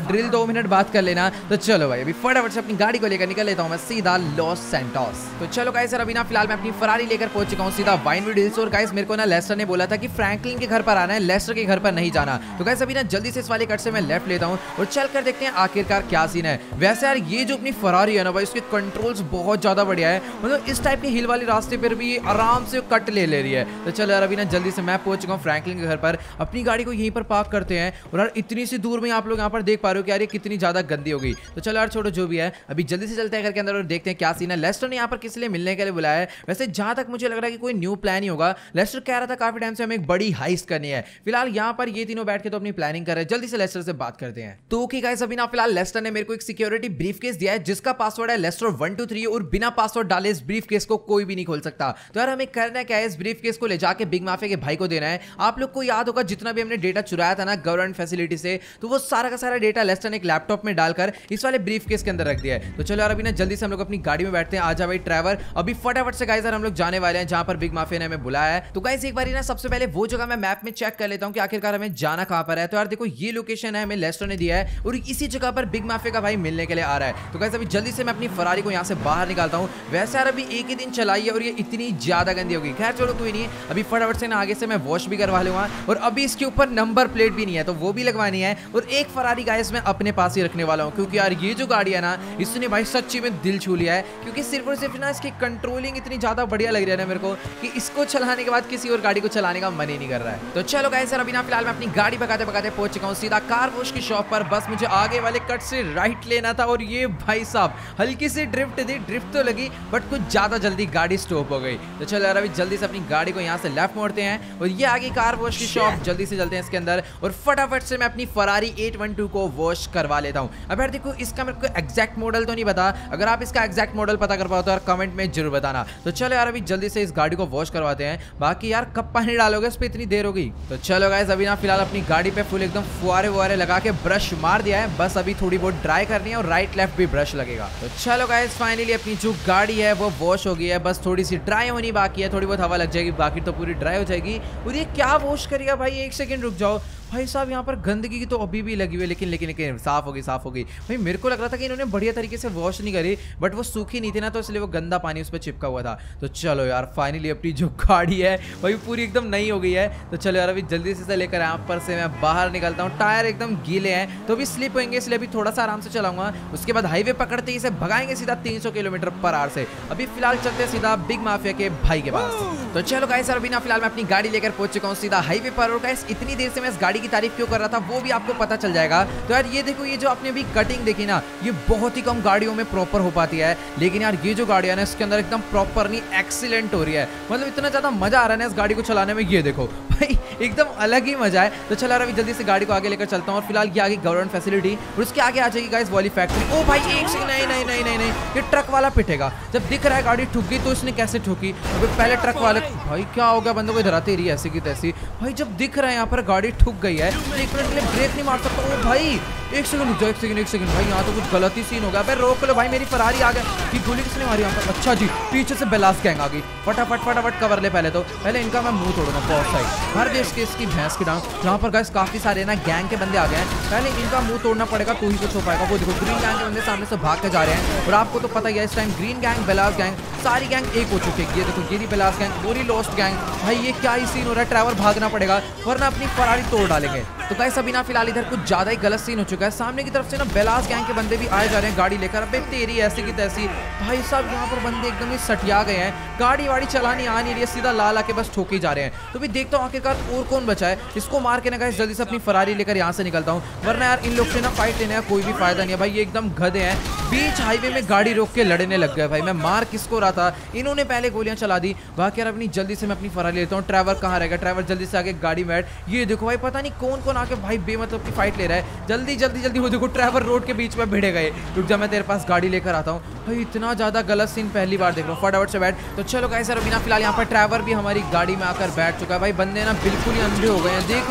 मिनट बात कर लेना। तो चलो भाई अभी फटाफट से अपनी गाड़ी को लेकर निकल लेता हूँ मैं सीधा लॉस सैंटोस। तो चलो गाइस अभी ना फिलहाल मैं अपनी फरारी लेकर पहुंच चुका हूँ सीधा वाइनवुड हिल्स। और गाइस मेरे को ना लेस्टर ने बोला था कि फ्रैंकलिन के घर पर आना है, लेस्टर के घर पर नहीं जाना। तो गाइस अभी ना जल्दी से इस वाले कट से मैं लेफ्ट लेता हूँ और चल कर देखते हैं आखिरकार क्या सीन है। वैसे यार ये जो अपनी फरारी है ना भाई, उसके कंट्रोल्स बहुत ज्यादा बढ़िया है, मतलब इस टाइप के हिल वाले रास्ते पर भी आराम से कट ले ले रही है। तो चलो यार अभी ना जल्दी से मैं पहुंच चुका हूँ फ्रैंकलिन के घर पर, अपनी गाड़ी को यहीं पर पार्क करते हैं। और यार इतनी सी दूर में आप लोग यहाँ पर देख पा रहे हो कि यार ये कितनी ज्यादा गंदी हो गई। तो चलो यार छोड़ो जो भी है, अभी जल्दी से चलते हैं घर के अंदर और देखते हैं क्या सीन है। लेस्टर ने यहाँ पर किस लिए मिलने के लिए बुलाया है। वैसे जहां तक मुझे लग रहा है कि कोई न्यू प्लान ही होगा। लेस्टर कह रहा था काफी टाइम से हमें एक बड़ी हाइस्ट करनी है। फिलहाल यहाँ पर ये तीनों बैठ के तो अपनी प्लानिंग कर रहे हैं। जल्दी से लेस्टर से बात करते हैं। तो ओके गाइस अभी ना फिलहाल लेस्टर ने मेरे को एक सिक्योरिटी ब्रीफकेस दिया है जिसका पासवर्ड है लेस्टर वन टू थ्री, और बिना पासवर्ड डाले इस ब्रीफकेस को कोई भी नहीं खोल सकता। तो यार हमें करना क्या है, इस ब्रीफकेस को ले जाके बिग माफिया के भाई को देना है। आप लोग को याद होगा जितना भी हमने डेटा चुराया था ना गवर्नमेंट फैसिलिटी से, तो वो सारा का सारा डेटा लेस्टर ने एक लैपटॉप में डालकर इस वाले ब्रीफकेस के अंदर रख दिया है। तो चलो यार अभी ना जल्दी से हम लोग अपनी गाड़ी में बैठते हैं। आजा भाई ड्राइवर, अभी फटाफट से गाइस हम लोग जाने वाले हैं जहां पर बिग माफिया ने हमें बुलाया है। तो गाइस एक बार ना सबसे पहले वो जगह मैं मैप में चेक कर लेता हूं कि आखिरकार हमें जाना कहां पर है। तो यार देखो ये लोकेशन है, हमें लेस्टर ने दिया है और इसी जगह पर बिग माफिया का भाई मिलने के लिए आ रहा है। तो गाइस अभी जल्दी से मैं अपनी फरारी को यहां से बाहर निकालता हूं। वैसे यार अभी एक ही दिन चलाई है और ये इतनी ज्यादा गंदी होगी। खैर चलो कोई नहीं, अभी फटाफट से ना आगे से मैं वॉश भी करवा लूंगा। और अभी इसके ऊपर नंबर प्लेट भी नहीं है तो वो भी लगवानी है। और एक फरारी गाइस मैं अपने पास ही रखने वाला हूं, क्योंकि यार ये जो गाड़ी है ना इसने भाई सच्ची में दिल छू लिया है। क्योंकि सिर्फ और सिर्फ ना इसकी कंट्रोलिंग इतनी ज्यादा बढ़िया लग रही है ना मेरे को कि इसको चलाने के बाद किसी और गाड़ी को चलाने का मन ही नहीं कर रहा है। तो चलो गाइस अभी ना फिलहाल मैं अपनी गाड़ी भगाते भगाते पहुंच चुका हूं सीधा कार वॉश की शॉप पर। बस मुझे आगे वाले कट से राइट लेना था और ये भाई साहब हल्की सी ड्रिफ्ट दी, ड्रिफ्ट तो लगी बट कुछ ज्यादा जल्दी गाड़ी स्टॉप हो गई। तो चलो यार अभी जल्दी से अपनी गाड़ी को यहाँ से लेफ्ट मोड़ते हैं और ये आगे कार वॉश की शॉप। जल्दी से चलते हैं इसके अंदर और फटाफट से मैं अपनी फरारी एट वन टू को वॉश करवा लेता हूँ। अब यार देखो इसका मेरे को एग्जैक्ट मॉडल तो नहीं पता, अगर आप इसका एग्जैक्ट मॉडल पता कर पाओ तो यार कमेंट में जरूर बताना। तो चलो यार अभी जल्दी से इस गाड़ी को वॉश करवाते हैं। बाकी यार कब पानी डालोगे इस पे, इतनी देर हो गई। तो चलो गाइस अभी ना फिलहाल अपनी गाड़ी पे फुल एकदम फुआरे वुआरे लगा के ब्रश मार दिया है। बस अभी थोड़ी बहुत ड्राई करनी है और राइट लेफ्ट भी ब्रश लगेगा। तो चलो गाइस फाइनली अपनी जो गाड़ी है वो वॉश हो गई है, बस थोड़ी सी ड्राई होनी बाकी है, थोड़ी बहुत हवा लग जाएगी, बाकी तो पूरी ड्राई हो जाएगी। और ये क्या वॉश करेगा भाई, एक सेकंड रुक जाओ भाई साहब, यहाँ पर गंदगी की तो अभी भी लगी हुई है, लेकिन लेकिन लेकिन साफ होगी साफ होगी भाई। मेरे को लग रहा था कि इन्होंने बढ़िया तरीके से वॉश नहीं करी, बट वो सूखी नहीं थी ना तो इसलिए वो गंदा पानी उस पर चिपका हुआ था। तो चलो यार फाइनली अपनी जो गाड़ी है वही पूरी एकदम नई हो गई है। तो चलो यार अभी जल्दी से लेकर यहाँ पर से मैं बाहर निकलता हूँ। टायर एकदम गीले हैं तो अभी स्लिप होंगे, इसलिए अभी थोड़ा सा आराम से चलाऊंगा। उसके बाद हाईवे पकड़ते ही इसे भगाएंगे सीधा तीन सौ किलोमीटर पर आवर से। अभी फिलहाल चलते हैं सीधा बिग माफिया के भाई के पास। तो चलो गाइस अभी ना फिलहाल मैं अपनी गाड़ी लेकर पहुंच चुका हूँ सीधा हाईवे पर। और गाइस इतनी देर से मैं इस गाड़ी की तारीफ क्यों कर रहा था वो भी आपको पता चल जाएगा। तो यार ये देखो, ये जो आपने अभी कटिंग देखी ना, ये बहुत ही कम गाड़ियों में प्रॉपर हो पाती है, लेकिन यार ये जो गाड़ी है ना इसके अंदर एकदम प्रॉपर नहीं एक्सीलेंट हो रही है। मतलब इतना ज्यादा मजा आ रहा है ना इस गाड़ी को चलाने में, ये देखो भाई एकदम अलग ही मजा है। तो चलो यार अभी जल्दी से गाड़ी को आगे लेकर चलता हूँ। और फिलहाल ये आगे गवर्नमेंट फैसिलिटी और उसके आगे आ जाएगी गाइस वाली फैक्ट्री। ओ भाई एक से नहीं नहीं नहीं नहीं नहीं ये ट्रक वाला पिटेगा। जब दिख रहा है गाड़ी ठुक गई तो इसने कैसे ठुकी, पहले ट्रक वाले भाई क्या हो गया, बंदों को धराते रही ऐसी की तैसी। भाई जब दिख रहा है यहाँ पर गाड़ी ठुक गई है तो एक मिनट के लिए ब्रेक नहीं मार सकता। ओ भाई एक सेकंड रुक जाओ, एक सेकंड एक सेकंड भाई यहाँ तो कुछ गलत ही सीन हो गया। भाई रोक लो भाई, मेरी फरारी आ गया। कि गोली किसने मारी यहाँ पर? अच्छा जी पीछे से बेलास गैंग आ गई। फटाफट फटाफट कवर ले पहले तो, पहले इनका मैं मुंह तोड़ूंगा बहुत साइड। हर देश के इसकी भैंस की डांस। यहाँ पर गाइस काफी सारे ना गैंग के बंदे आ गए हैं, पहले इनका मुंह तोड़ना पड़ेगा तो ही कुछ हो पाएगा। वो देखो ग्रीन गैंग के बंदे सामने से भाग के जा रहे हैं। और आपको तो पता ही है इस time green gang Ballas gang सारी गैंग एक हो चुकी है। ये देखो ये बेलास गैंग, पूरी लॉस्ट गैंग। भाई ये क्या ही सीन हो रहा है, ड्राइवर भागना पड़ेगा वरना अपनी फरारी तोड़ डालेंगे। तो गाइस अभी ना फिलहाल इधर कुछ ज्यादा ही गलत सीन हो चुका है। सामने की तरफ से ना बेलास गैंग के बंदे भी आए जा रहे हैं गाड़ी लेकर। अबे तेरी ऐसी की तैसी भाई साहब, यहाँ पर बंदे एकदम ही सटिया गए हैं, गाड़ी वाड़ी चलानी आ नहीं रही है, सीधा ला ला के बस ठोके जा रहे हैं। तो भी देखता हूँ आखिरकार और कौन बचा है, इसको मार के ना गाइस जल्दी से अपनी फरारी लेकर यहाँ से निकलता हूँ, वरना यार इन लोग से ना फाइट लेने का कोई भी फायदा नहीं है। भाई ये एकदम गधे हैं, बीच हाईवे में गाड़ी रोक के लड़ने लग गए। भाई मैं मार किसको रहा था, इन्होंने पहले गोलियां चला दी। बाकी यार अपनी जल्दी से मैं अपनी फरारी लेता हूँ। ड्राइवर कहाँ रहेगा, ड्राइवर जल्दी से आगे गाड़ी में। ये देखो भाई पता नहीं कौन कौन आके भाई बेमतलब की फाइट ले रहा है। जल्दी जल्दी जल्दी, वो देखो ड्राइवर रोड के बीच में भिड़े गए। रुक जा मैं तेरे पास गाड़ी लेकर आता हूँ। भाई इतना ज्यादा गलत सीन पहली बार देख रहा हूँ, फटाफट से बैठ। तो चलो गाइस सर अभी ना फिलहाल यहाँ पर ड्राइवर भी हमारी गाड़ी में आकर बैठ चुका है। भाई बंदे ना बिल्कुल ही अंधे हो गए हैं, देख रहे हो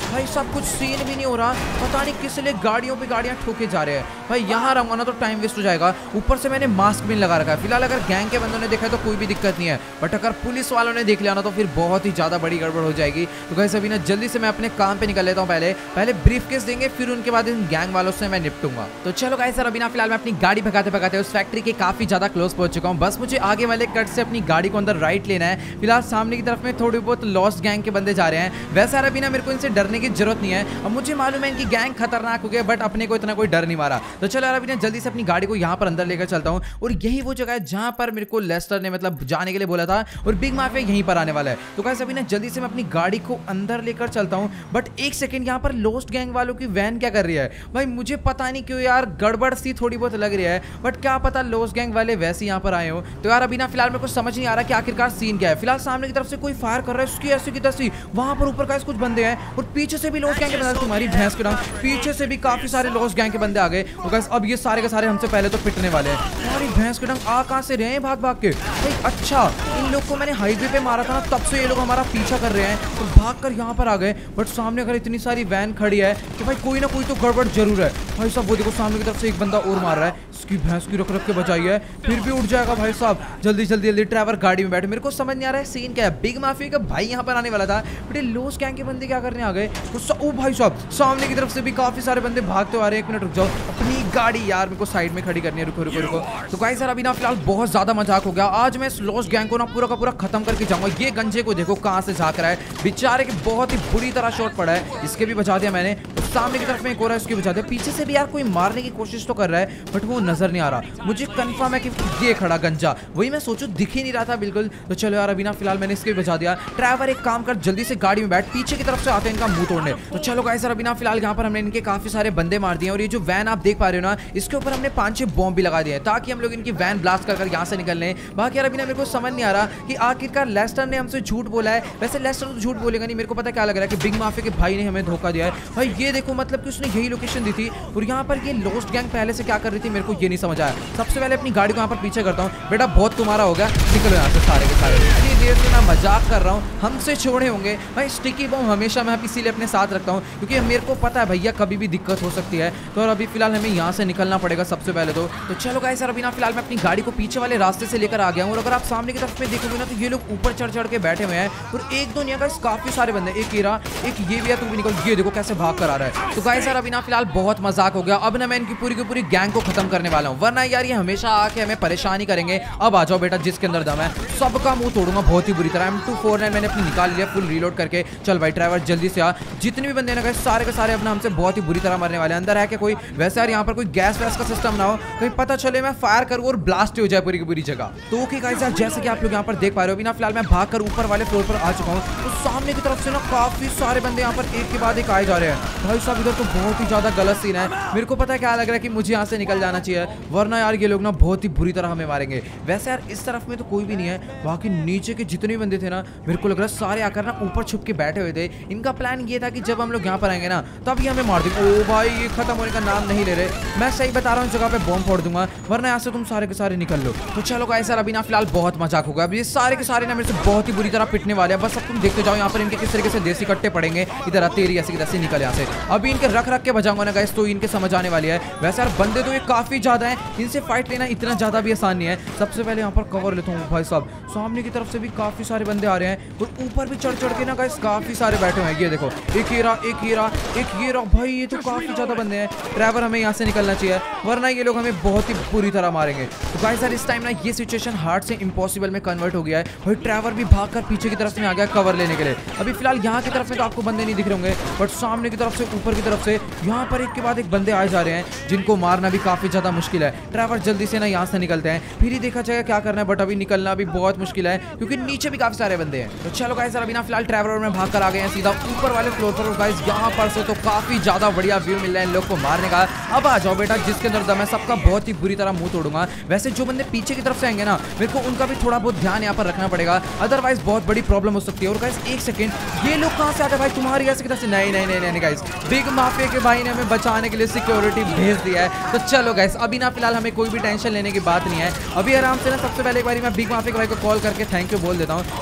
भाई सब कुछ सीन भी नहीं हो रहा, पता नहीं किस लिए गाड़ियों पे गाड़ियां ठोके जा रहे हैं। भाई यहाँ रहूंगा ना तो टाइम वेस्ट हो जाएगा। ऊपर से मैंने मास्क भी लगा रखा है। फिलहाल अगर गैंग के बंदों ने देखा तो कोई भी दिक्कत नहीं है, बट अगर पुलिस वालों ने देख लिया ना तो फिर बहुत ही ज्यादा बड़ी गड़बड़ हो जाएगी। तो गाइस अभी ना जल्दी से मैं अपने काम पे निकल लेता हूँ। पहले पहले ब्रीफकेस देंगे, फिर उनके बाद इन गैंग वालों से मैं निपटूंगा। तो चलो गाइस सर अभी ना फिलहाल मैं अपनी गाड़ी भगाते भगाते उस फैक्ट्री के काफी ज्यादा क्लोज पहुंच चुका हूँ। बस मुझे आगे वाले कट से अपनी गाड़ी को अंदर राइट लेना है। फिलहाल सामने की तरफ में थोड़ी बहुत लॉस्ट गैंग के बंदे जा रहे हैं। वैसे यार अभी ना मेरे को इनसे डरने की जरूरत नहीं है। अब मुझे मालूम है इनकी गैंग खतरनाक हो गई, बट अपने को इतना कोई डर नहीं मारा। तो चलो यार अभी ना जल्दी से अपनी गाड़ी को यहाँ पर अंदर लेकर चलता हूँ। और यही वो जगह है जहाँ पर मेरे को लेस्टर ने मतलब जाने के लिए बोला था, और बिग माफिया यहीं पर आने वाला है। तो गाइस अभी ना जल्दी से मैं अपनी गाड़ी को अंदर लेकर चलता हूँ। बट एक सेकंड, यहाँ पर लॉस्ट गैंग वालों की वैन क्या कर रही है? भाई मुझे पता नहीं क्यों यार गड़बड़ सी थोड़ी बहुत लग रही है, बट क्या पता लॉस्ट गैंग वाले वैसे यहाँ पर आए हो। तो यार अभी ना फिलहाल मेरे को समझ नहीं आ रहा कि आखिरकार सीन क्या है। फिलहाल सामने की तरफ से कोई फायर कर रहा है, उसकी ऐसी की तैसी। वहां पर ऊपर गाइस कुछ बंदे हैं, और पीछे से भी लॉस्ट गैंग के बंदे, तुम्हारी भैंस के नाम, पीछे से भी काफी सारे लॉस्ट गैंग के बंदे आ गए। तो गाइस अब ये सारे के सारे हमसे पहले तो पिटने वाले हैं। तुम्हारी भैंस के डंग आ कहां से रहे हैं भाग भाग के? भाई अच्छा, इन लोग को मैंने हाईवे पे मारा था ना, तब से ये लोग हमारा पीछा कर रहे हैं, तो भाग कर यहाँ पर आ गए। बट सामने अगर इतनी सारी वैन खड़ी है तो भाई कोई ना कोई तो गड़बड़ जरूर है। भाई साहब वो देखो सामने की तरफ से एक बंदा और मार रहा है, इसकी भैंस की रख रख के बचाई है, फिर भी उठ जाएगा। भाई साहब जल्दी जल्दी जल्दी ड्राइवर गाड़ी में बैठे। मेरे को समझ नहीं आ रहा है सीन क्या है। बिग माफिया का भाई यहाँ पर आने वाला था, बट ये लॉस्ट गैंग के बंदे क्या करने आ गए? ओ भाई साहब सामने की तरफ से भी काफी सारे बंदे भागते आ रहे हैं। एक मिनट रुक जाओ, अपनी गाड़ी यार मेरे को साइड में खड़ी करनी है। रुको रुको रुको। तो गाइस यार अभी ना फिलहाल बहुत ज्यादा मजाक हो गया। आज मैं इस लॉस्ट गैंग को ना पूरा का पूरा खत्म करके जाऊंगा। ये गंजे को देखो कहां से झांक रहा है, बेचारे की बहुत ही बुरी तरह शॉट पड़ा है। इसके भी बचा दिया मैंने। तो सामने की तरफ में एक और है, उसकी बचा दिया। पीछे से भी यार कोई मारने की कोशिश तो कर रहा है, बट वो नजर नहीं आ रहा। मुझे कंफर्म है कि ये खड़ा गंजा, वही मैं सोचूं दिख ही नहीं रहा था बिल्कुल। तो चलो यार अभी ना फिलहाल मैंने इसके भी बचा दिया। ड्राइवर एक काम कर, जल्दी से गाड़ी में बैठ, पीछे की तरफ से आते हैं इनका मुंह तोड़ने। तो चलो गाइस यार अभी ना फिलहाल यहाँ पर हमने इनके काफी सारे बंदे मार दिए। और ये जो वैन आप देख पा रहे हो ना, इसके ऊपर हमने पांच छह बॉम्ब भी लगा दिए ताकि हम लोग इनकी वैन ब्लास्ट कर यहाँ से निकल लें। बाकी यार अभी ना मेरे को समझ नहीं आ रहा कि आखिरकार लेस्टर ने हमसे झूठ बोला है। वैसे लेस्टर तो झूठ बोलेगा नहीं, मेरे को पता क्या लग रहा है कि बिग माफिया के भाई ने हमें धोखा दिया है। भाई ये देखो मतलब कि उसने यही लोकेशन दी थी, और यहाँ पर ये लॉस्ट गैंग पहले से क्या कर रही थी मेरे को ये नहीं समझ आया। सबसे पहले अपनी गाड़ी को यहाँ पर पीछे करता हूँ। बेटा बहुत तुम्हारा हो गया, निकलो यहाँ से सारे के सारे। इतनी देर से मैं मजाक कर रहा हूँ, हमसे छोड़े होंगे। भाई स्टिकी बम हमेशा मैं इसीलिए अपने साथ रखता हूँ क्योंकि मेरे को पता है भैया कभी भी दिक्कत हो सकती है। तो और अभी फिलहाल हमें यहाँ से निकलना पड़ेगा सबसे पहले तो। तो चलो गाइस यार अभी ना फिलहाल मैं अपनी गाड़ी को पीछे वाले रास्ते से लेकर आ गया हूँ। और अगर आप सामने की तरफ में देखोगे ना तो ये लोग ऊपर चढ़ चढ़ के बैठे हुए हैं, और एक दो नहीं गाइस काफी सारे बंदे। एक हीरा, एक ये भी है, तू भी निकल। ये देखो कैसे भाग कर आ रहा है। तो गाइस यार अभी ना फिलहाल बहुत मजाक हो गया। अब ना मैं इनकी पूरी की पूरी गैंग को खत्म करने वाला हूँ, वरना यार ये हमेशा आके हमें परेशानी करेंगे। अब आ जाओ बेटा, जिसके अंदर दम है सबका मुंह तोड़ूंगा बहुत ही बुरी तरह। एम टू फोर नाइन मैंने अपनी निकाल लिया फुल रीलोड करके। चल भाई ड्राइवर जल्दी से आ, जितने भी बंदे ना सारे के सारे अपना हमसे बहुत ही बुरी तरह मरने वाले। अंदर है क्या कोई? वैसे यार यहाँ पर कोई गैस वैस का सिस्टम ना हो, कहीं पता चले मैं फायर करूँ और ब्लास्ट हो जाए पूरी की पूरी जगह। तो ओके गाइस यार जैसे कि आप लोग यहाँ पर देख पा रहे हो, अभी ना फिलहाल मैं भागकर ऊपर वाले फ्लोर पर आ चुका हूँ। तो सामने की तरफ से ना काफी सारे बंदे यहाँ पर एक के बाद एक आए जा रहे हैं। भाई साहब इधर तो बहुत ही ज्यादा गलत सीन है। मेरे को पता है क्या लग रहा है कि मुझे यहाँ से निकल जाना चाहिए, वरना यार ये लोग ना बहुत ही बुरी तरह हमें मारेंगे। वैसे यार इस तरफ में तो कोई भी नहीं है, बाकी नीचे के जितने भी बंदे थे ना मेरे को लग रहा है सारे आकर ना ऊपर छुप के बैठे हुए थे। इनका प्लान ये था कि जब हम लोग यहाँ पर आएंगे ना तब ये हमें मार देंगे। ओ भाई ये खत्म होने का नाम नहीं ले रहे। मैं सही बता रहा हूँ, इस जगह पे बॉम्ब फोड़ दूंगा, वरना यहाँ से तुम सारे के सारे निकल लो। तो चलो गाइस यार अभी ना फिलहाल बहुत मजाक होगा। अब ये सारे के सारे ना मेरे से बहुत ही बुरी तरह पिटने वाले हैं। बस अब तुम देखते जाओ यहाँ पर इनके किस तरीके से देसी कट्टे पड़ेंगे। इधर आते तेरी ऐसी की निकल यहाँ से। अभी इनके रख रख के बजाऊंगा ना गाइस, तो इनके समझ आने वाली है। वैसे यार बंदे तो ये काफी ज्यादा है, इनसे फाइट लेना इतना ज्यादा भी आसान नहीं है। सबसे पहले यहाँ पर कवर लेता हूँ। भाई साहब सामने की तरफ से भी काफी सारे बंदे आ रहे हैं, और ऊपर भी चढ़ चढ़ के ना गाइस काफी सारे बैठे हुए हैं। ये देखो एक हीरा, एक हीरा, एक हीरा। भाई ये तो काफी ज्यादा बंदे हैं। ड्राइवर हमें यहाँ से निकलना चाहिए, वरना ये लोग हमें बहुत ही बुरी तरह मारेंगे। तो गाइस यार इस टाइम ना ये सिचुएशन हार्ड से इम्पॉसिबल में कन्वर्ट हो गया है। भाई ड्राइवर भी भागकर पीछे की तरफ में आ गया कवर लेने के लिए। अभी फिलहाल यहाँ की तरफ में तो आपको बंदे नहीं दिख रहे होंगे, बट सामने की तरफ से ऊपर की तरफ से यहाँ पर एक के बाद एक बंदे आए जा रहे हैं, जिनको मारना भी काफी ज्यादा मुश्किल है। ड्राइवर जल्दी से ना यहाँ से निकलते हैं, फिर ही देखा जाएगा क्या करना है। बट अभी निकलना भी बहुत मुश्किल है क्योंकि नीचे भी काफी सारे बंदे हैं। तो चलो गाइस अभी ना फिलहाल ड्राइवर और मैं भाग कर आ गए हैं सीधा ऊपर वाले फ्लोर पर। गाइस यहाँ पर से तो काफी ज्यादा बढ़िया व्यू मिल रहा है इन लोग को मारने का। अब आ जाओ बेटा, जिसके अंदर दम है सबका बहुत ही बुरी तरह मुंह तोड़ूंगा। वैसे जो बंदे पीछे की तरफ से आएंगे ना मेरे को उनका भी थोड़ा बहुत ध्यान यहाँ पर रखना पड़ेगा, अदरवाइज बहुत बड़ी प्रॉब्लम हो सकती है। और गाइस एक सेकंड, ये लोग कहाँ से आते हैं भाई? तुम्हारी ऐसे की तरफ से? नहीं नहीं नहीं नहीं गाइस, बिग माफिया के भाई ने हमें बचाने के लिए सिक्योरिटी भेज दिया है। तो चलो गाइस अभी ना फिलहाल हमें कोई भी टेंशन लेने की बात नहीं है। अभी आराम से ना सबसे पहले एक बार मैं बिग माफिया के भाई को कॉल करके थैंक यू बोल देता हूँ।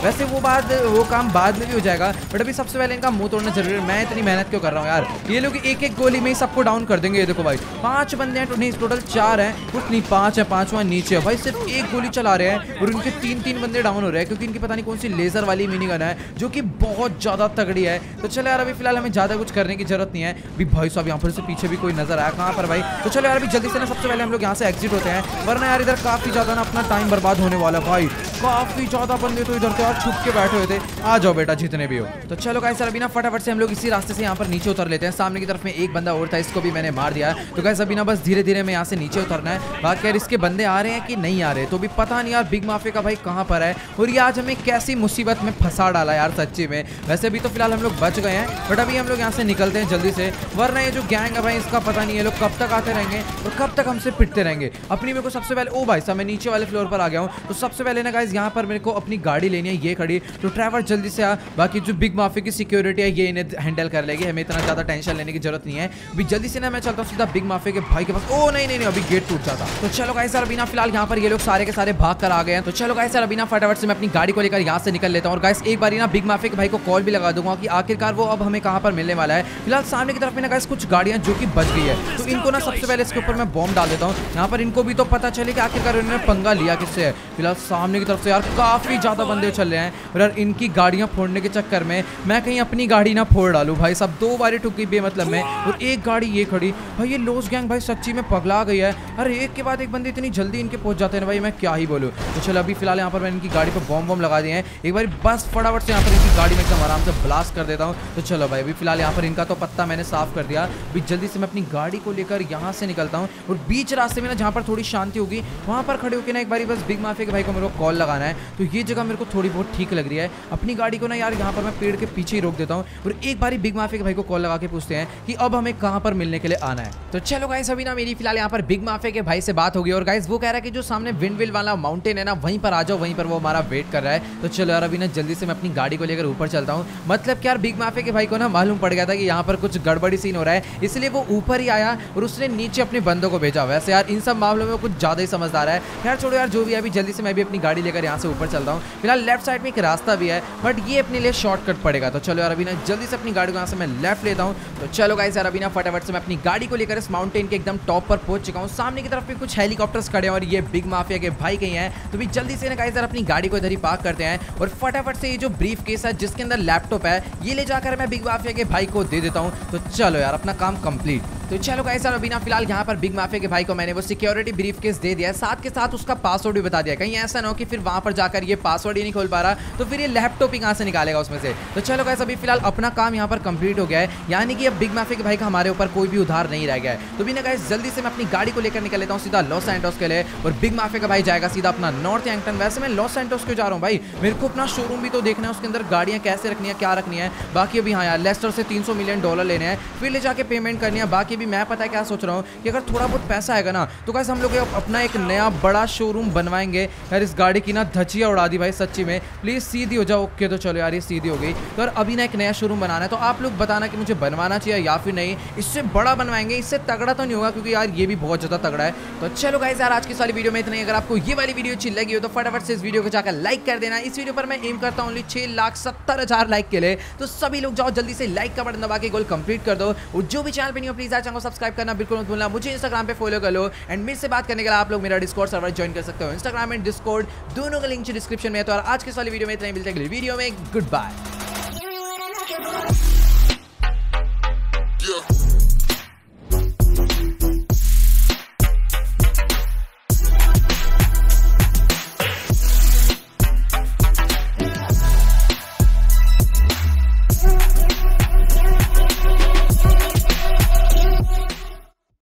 वैसे वो बाद वो काम बाद में भी हो जाएगा, बट अभी सबसे पहले इनका मुंह तोड़ना जरूरी है। मैं इतनी मेहनत क्यों कर रहा हूँ यार, ये लोग एक एक गोली में ही सबको डाउन कर देंगे। ये देखो भाई पांच बंदे हैं, नहीं टोटल चार हैं, कुछ नहीं पांच है, पांचवा नीचे है भाई, सिर्फ एक गोली चला रहे हैं और उनके तीन तीन बंदे डाउन हो रहे हैं, क्योंकि इनकी पता नहीं कौन सी लेजर वाली मिनी गन है जो कि बहुत ज्यादा तगड़ी है। तो चलो यार अभी फिलहाल हमें ज्यादा कुछ करने की जरूरत नहीं है। अभी भाई साहब यहाँ पर से पीछे भी कोई नजर आया, कहाँ पर भाई? तो चलो यार अभी जल्दी से ना सबसे पहले हम लोग यहाँ से एग्जिट होते हैं, वरना यार इधर काफी ज्यादा ना अपना टाइम बर्बाद होने वाला है भाई। काफी ज्यादा बंदे तो इधर से यार छुप के बैठे हुए थे। आ जाओ बेटा जितने भी हो। तो चलो गाइस अभी ना फटाफट से हम लोग इसी रास्ते से यहाँ पर नीचे उतर लेते हैं। सामने की तरफ में एक बंदा और था, इसको भी मैंने मार दिया। तो गाइस अभी ना बस धीरे धीरे में यहाँ से नीचे उतरना है। बाकी यार इसके बंदे आ रहे हैं कि नहीं आ रहे तो भी पता नहीं यार। बिग माफिया का भाई कहाँ पर है और ये आज हमें कैसी मुसीबत में फंसा डाला यार सच्ची में। वैसे भी तो फिलहाल हम लोग बच गए हैं, बट अभी हम लोग यहाँ से निकलते हैं जल्दी से, वरना ये जो गैंग है भाई इसका पता नहीं है लोग कब तक आते रहेंगे और कब तक हमसे पिटते रहेंगे। अपनी मेरे को सबसे पहले ओ भाई साहब मैं नीचे वाले फ्लोर पर आ गया हूँ। तो सबसे पहले ना गाइस यहाँ पर मेरे को अपनी गाड़ी लेनी है, ये खड़ी। तो ड्राइवर जल्दी से आ, बाकी जो बिग माफिया की सिक्योरिटी है ये इन्हें हैंडल कर लेगी, हमें इतना ज्यादा टेंशन लेने की जरूरत नहीं है। अभी जल्दी से ना मैं चलता हूँ सीधा बिग माफिया के भाई के पास। ओ नहीं नहीं नहीं अभी गेट टूट जाता। तो चलो गाइस सर अभी ना फिलहाल यहाँ पर ये लोग सारे के सारे भाग कर आ गए हैं। तो चलो गाइस सर अभी ना फटाफट से मैं अपनी गाड़ी को लेकर यहाँ से निकल लेता हूँ। और गाइस एक बार ना बिग माफिया के भाई को कॉल भी लगा दूंगा कि आखिरकार वो अब हमें कहाँ पर मिलने वाला है। फिलहाल सामने की तरफ में ना गाइस कुछ गाड़ियाँ जो कि बच गई है, तो इनको ना सबसे पहले इसके ऊपर मैं बॉम्ब डाल देता हूँ। यहाँ पर इनको भी तो पता चले कि आखिरकार उन्होंने पंगा लिया किससे है। फिलहाल सामने की तरफ से यार काफी ज्यादा बंदे चल रहे हैं और यार इनकी गाड़ियां फोड़ने के चक्कर में मैं कहीं अपनी गाड़ी ना फोड़ डालूं भाई। सब दो बारी ठुकी बेमतलब में और एक गाड़ी ये खड़ी भाई। ये लॉस गैंग भाई सच्ची में पगला गई है। अरे एक के बाद एक बंदे इतनी जल्दी इनके पहुंच जाते हैं भाई, मैं क्या ही बोलूं। तो चलो अभी फिलहाल यहाँ पर मैं इनकी गाड़ी पर बॉम्ब बॉम्ब लगा दिए हैं। एक बार बस फटाफट से यहाँ पर इनकी गाड़ी में एकदम आराम से ब्लास्ट कर देता हूँ। तो चलो भाई अभी फिलहाल यहाँ पर इनका तो पत्ता मैंने साफ कर दिया। अभी जल्दी से मैं अपनी गाड़ी को लेकर यहाँ से निकलता हूँ और बीच रास्ते में ना जहाँ पर थोड़ी शांति होगी वहाँ पर खड़े होकर ना एक बारी बस बिग माफिया के भाई को मेरे को कॉल लगाना है। तो ये जगह मेरे को थोड़ी बहुत ठीक लग रही है। अपनी गाड़ी को ना यार यहाँ पर मैं पेड़ के पीछे ही रोक देता हूँ और एक बारी बिग माफिया के भाई को कॉल लगा के पूछते हैं कि अब हमें कहाँ पर मिलने के लिए आना है। तो चलो गाइस अभी ना मेरी फिलहाल यहाँ पर बिग माफिया के भाई से बात होगी और गाइस वो कह रहा है कि जो सामने विंडविल वाला माउंटेन है ना वहीं पर आ जाओ, वहीं पर वो हमारा वेट कर रहा है। तो चलो यार अभी ना जल्दी से मैं अपनी गाड़ी को लेकर ऊपर चलता हूँ। मतलब कि यार बिग माफिया के भाई को ना मालूम पड़ गया था कि यहाँ पर कुछ गड़बड़ी सीन हो रहा है, इसलिए वो ऊपर ही आया और उसने नीचे अपने बंदों को भेजा। वैसे यार इन सब मामलों में कुछ ज्यादा ही समझदार है। यार छोड़ो यार जो भी है, अभी जल्दी से मैं भी अपनी गाड़ी लेकर यहाँ से ऊपर चलता हूँ। फिलहाल लेफ्ट साइड में एक रास्ता भी है बट ये अपने लिए शॉर्टकट पड़ेगा। तो चलो यार अभी ना जल्दी से अपनी गाड़ी को यहाँ से मैं लेफ्ट लेता हूँ। तो चलो गाइस यार अभी ना फटाफट से मैं अपनी गाड़ी को लेकर इस माउंटेन के एकदम टॉप पर पहुंच चुका हूँ। सामने की तरफ भी कुछ हेलीकॉप्टर्स खड़े हैं और ये बिग माफिया के भाई कहीं हैं। तो भी जल्दी से ना गाइस यार अपनी गाड़ी को इधर ही पार्क करते हैं और फटाफट से ये जो ब्रीफ केस है जिसके अंदर लैपटॉप है ये ले जाकर मैं बिग माफिया के भाई को दे देता हूँ। तो चलो यार अपना काम कंप्लीट। तो चलो गाइस यार अभी ना फिलहाल यहाँ पर बिग माफिया के भाई को मैंने वो सिक्योरिटी ब्रीफ केस दे दिया है, साथ के साथ उसका पासवर्ड भी बता दिया। कहीं ऐसा ना हो कि फिर वहां पर जाकर ये पासवर्ड ही नहीं खोल पा रहा तो फिर ये लैपटॉप ही कहाँ से निकालेगा उसमें से। तो चलो गाइस अभी फिलहाल अपना काम यहाँ पर कंप्लीट हो गया है, यानी कि अब बिग माफिया के भाई का हमारे ऊपर कोई भी उधार नहीं रह गया है। तो भी ना गाइस जल्दी से मैं अपनी गाड़ी को लेकर निकल लेता हूँ सीधा लॉस सैंटोस के लिए और बिग माफिया का भाई जाएगा सीधा अपना नॉर्थ एंगटन। वैसे मैं लॉस सैंटोस क्यों जा रहा हूँ भाई, मेरे को अपना शोरूम भी तो देखना है, उसके अंदर गाड़ियाँ कैसे रखनी है क्या रखनी है। बाकी अभी हाँ यार लेस्टर से तीन सौ मिलियन डॉलर लेने हैं फिर ले जाके पेमेंट करनी है। बाकी भी मैं पता है क्या सोच रहा हूँ कि अगर थोड़ा बहुत पैसा आएगा ना तो गाइस हम लोग अपना एक नया बड़ा शोरूम बनवाएंगे। यार इस गाड़ी की ना धचिया उड़ा दी भाई सच्ची में, प्लीज सीधी हो जाओ। ओके तो चलो यार ये सीधी हो गई। तो यार अभी ना एक नया शोरूम बनाना है, तो आप लोग बताना कि मुझे बनवाना चाहिए या फिर नहीं। इससे बड़ा बनवाएंगे, इससे तगड़ा तो नहीं होगा क्योंकि यार ये भी बहुत ज्यादा तगड़ा है। तो चलो गाइस यार आज की सारी वीडियो में इतना ही। अगर आपको ये वाली वीडियो अच्छी लगी हो तो फटाफट से इस वीडियो को जाकर लाइक कर देना। इस वीडियो पर मैं एम करता हूँ छह लाख सत्तर हजार लाइक के लिए, तो सभी लोग जाओ जल्दी से लाइक का बटन दबा के गोल कंप्लीट कर दो। और जो भी चैनल पे नहीं हो प्लीज चैनल को सब्सक्राइब करना बिल्कुल मत भूलना। मुझे इंस्टाग्राम पे फॉलो कर लो एंड मेरे से बात करने के लिए आप लोग मेरा डिस्कॉर्ड सर्वर ज्वाइन कर सकते हो। इंस्टाग्राम एंड डिस्कॉर्ड दोनों का लिंक डिस्क्रिप्शन में है। तो आज के वाली वीडियो में इतना ही, मिलते हैं अगली वीडियो में। Good bye.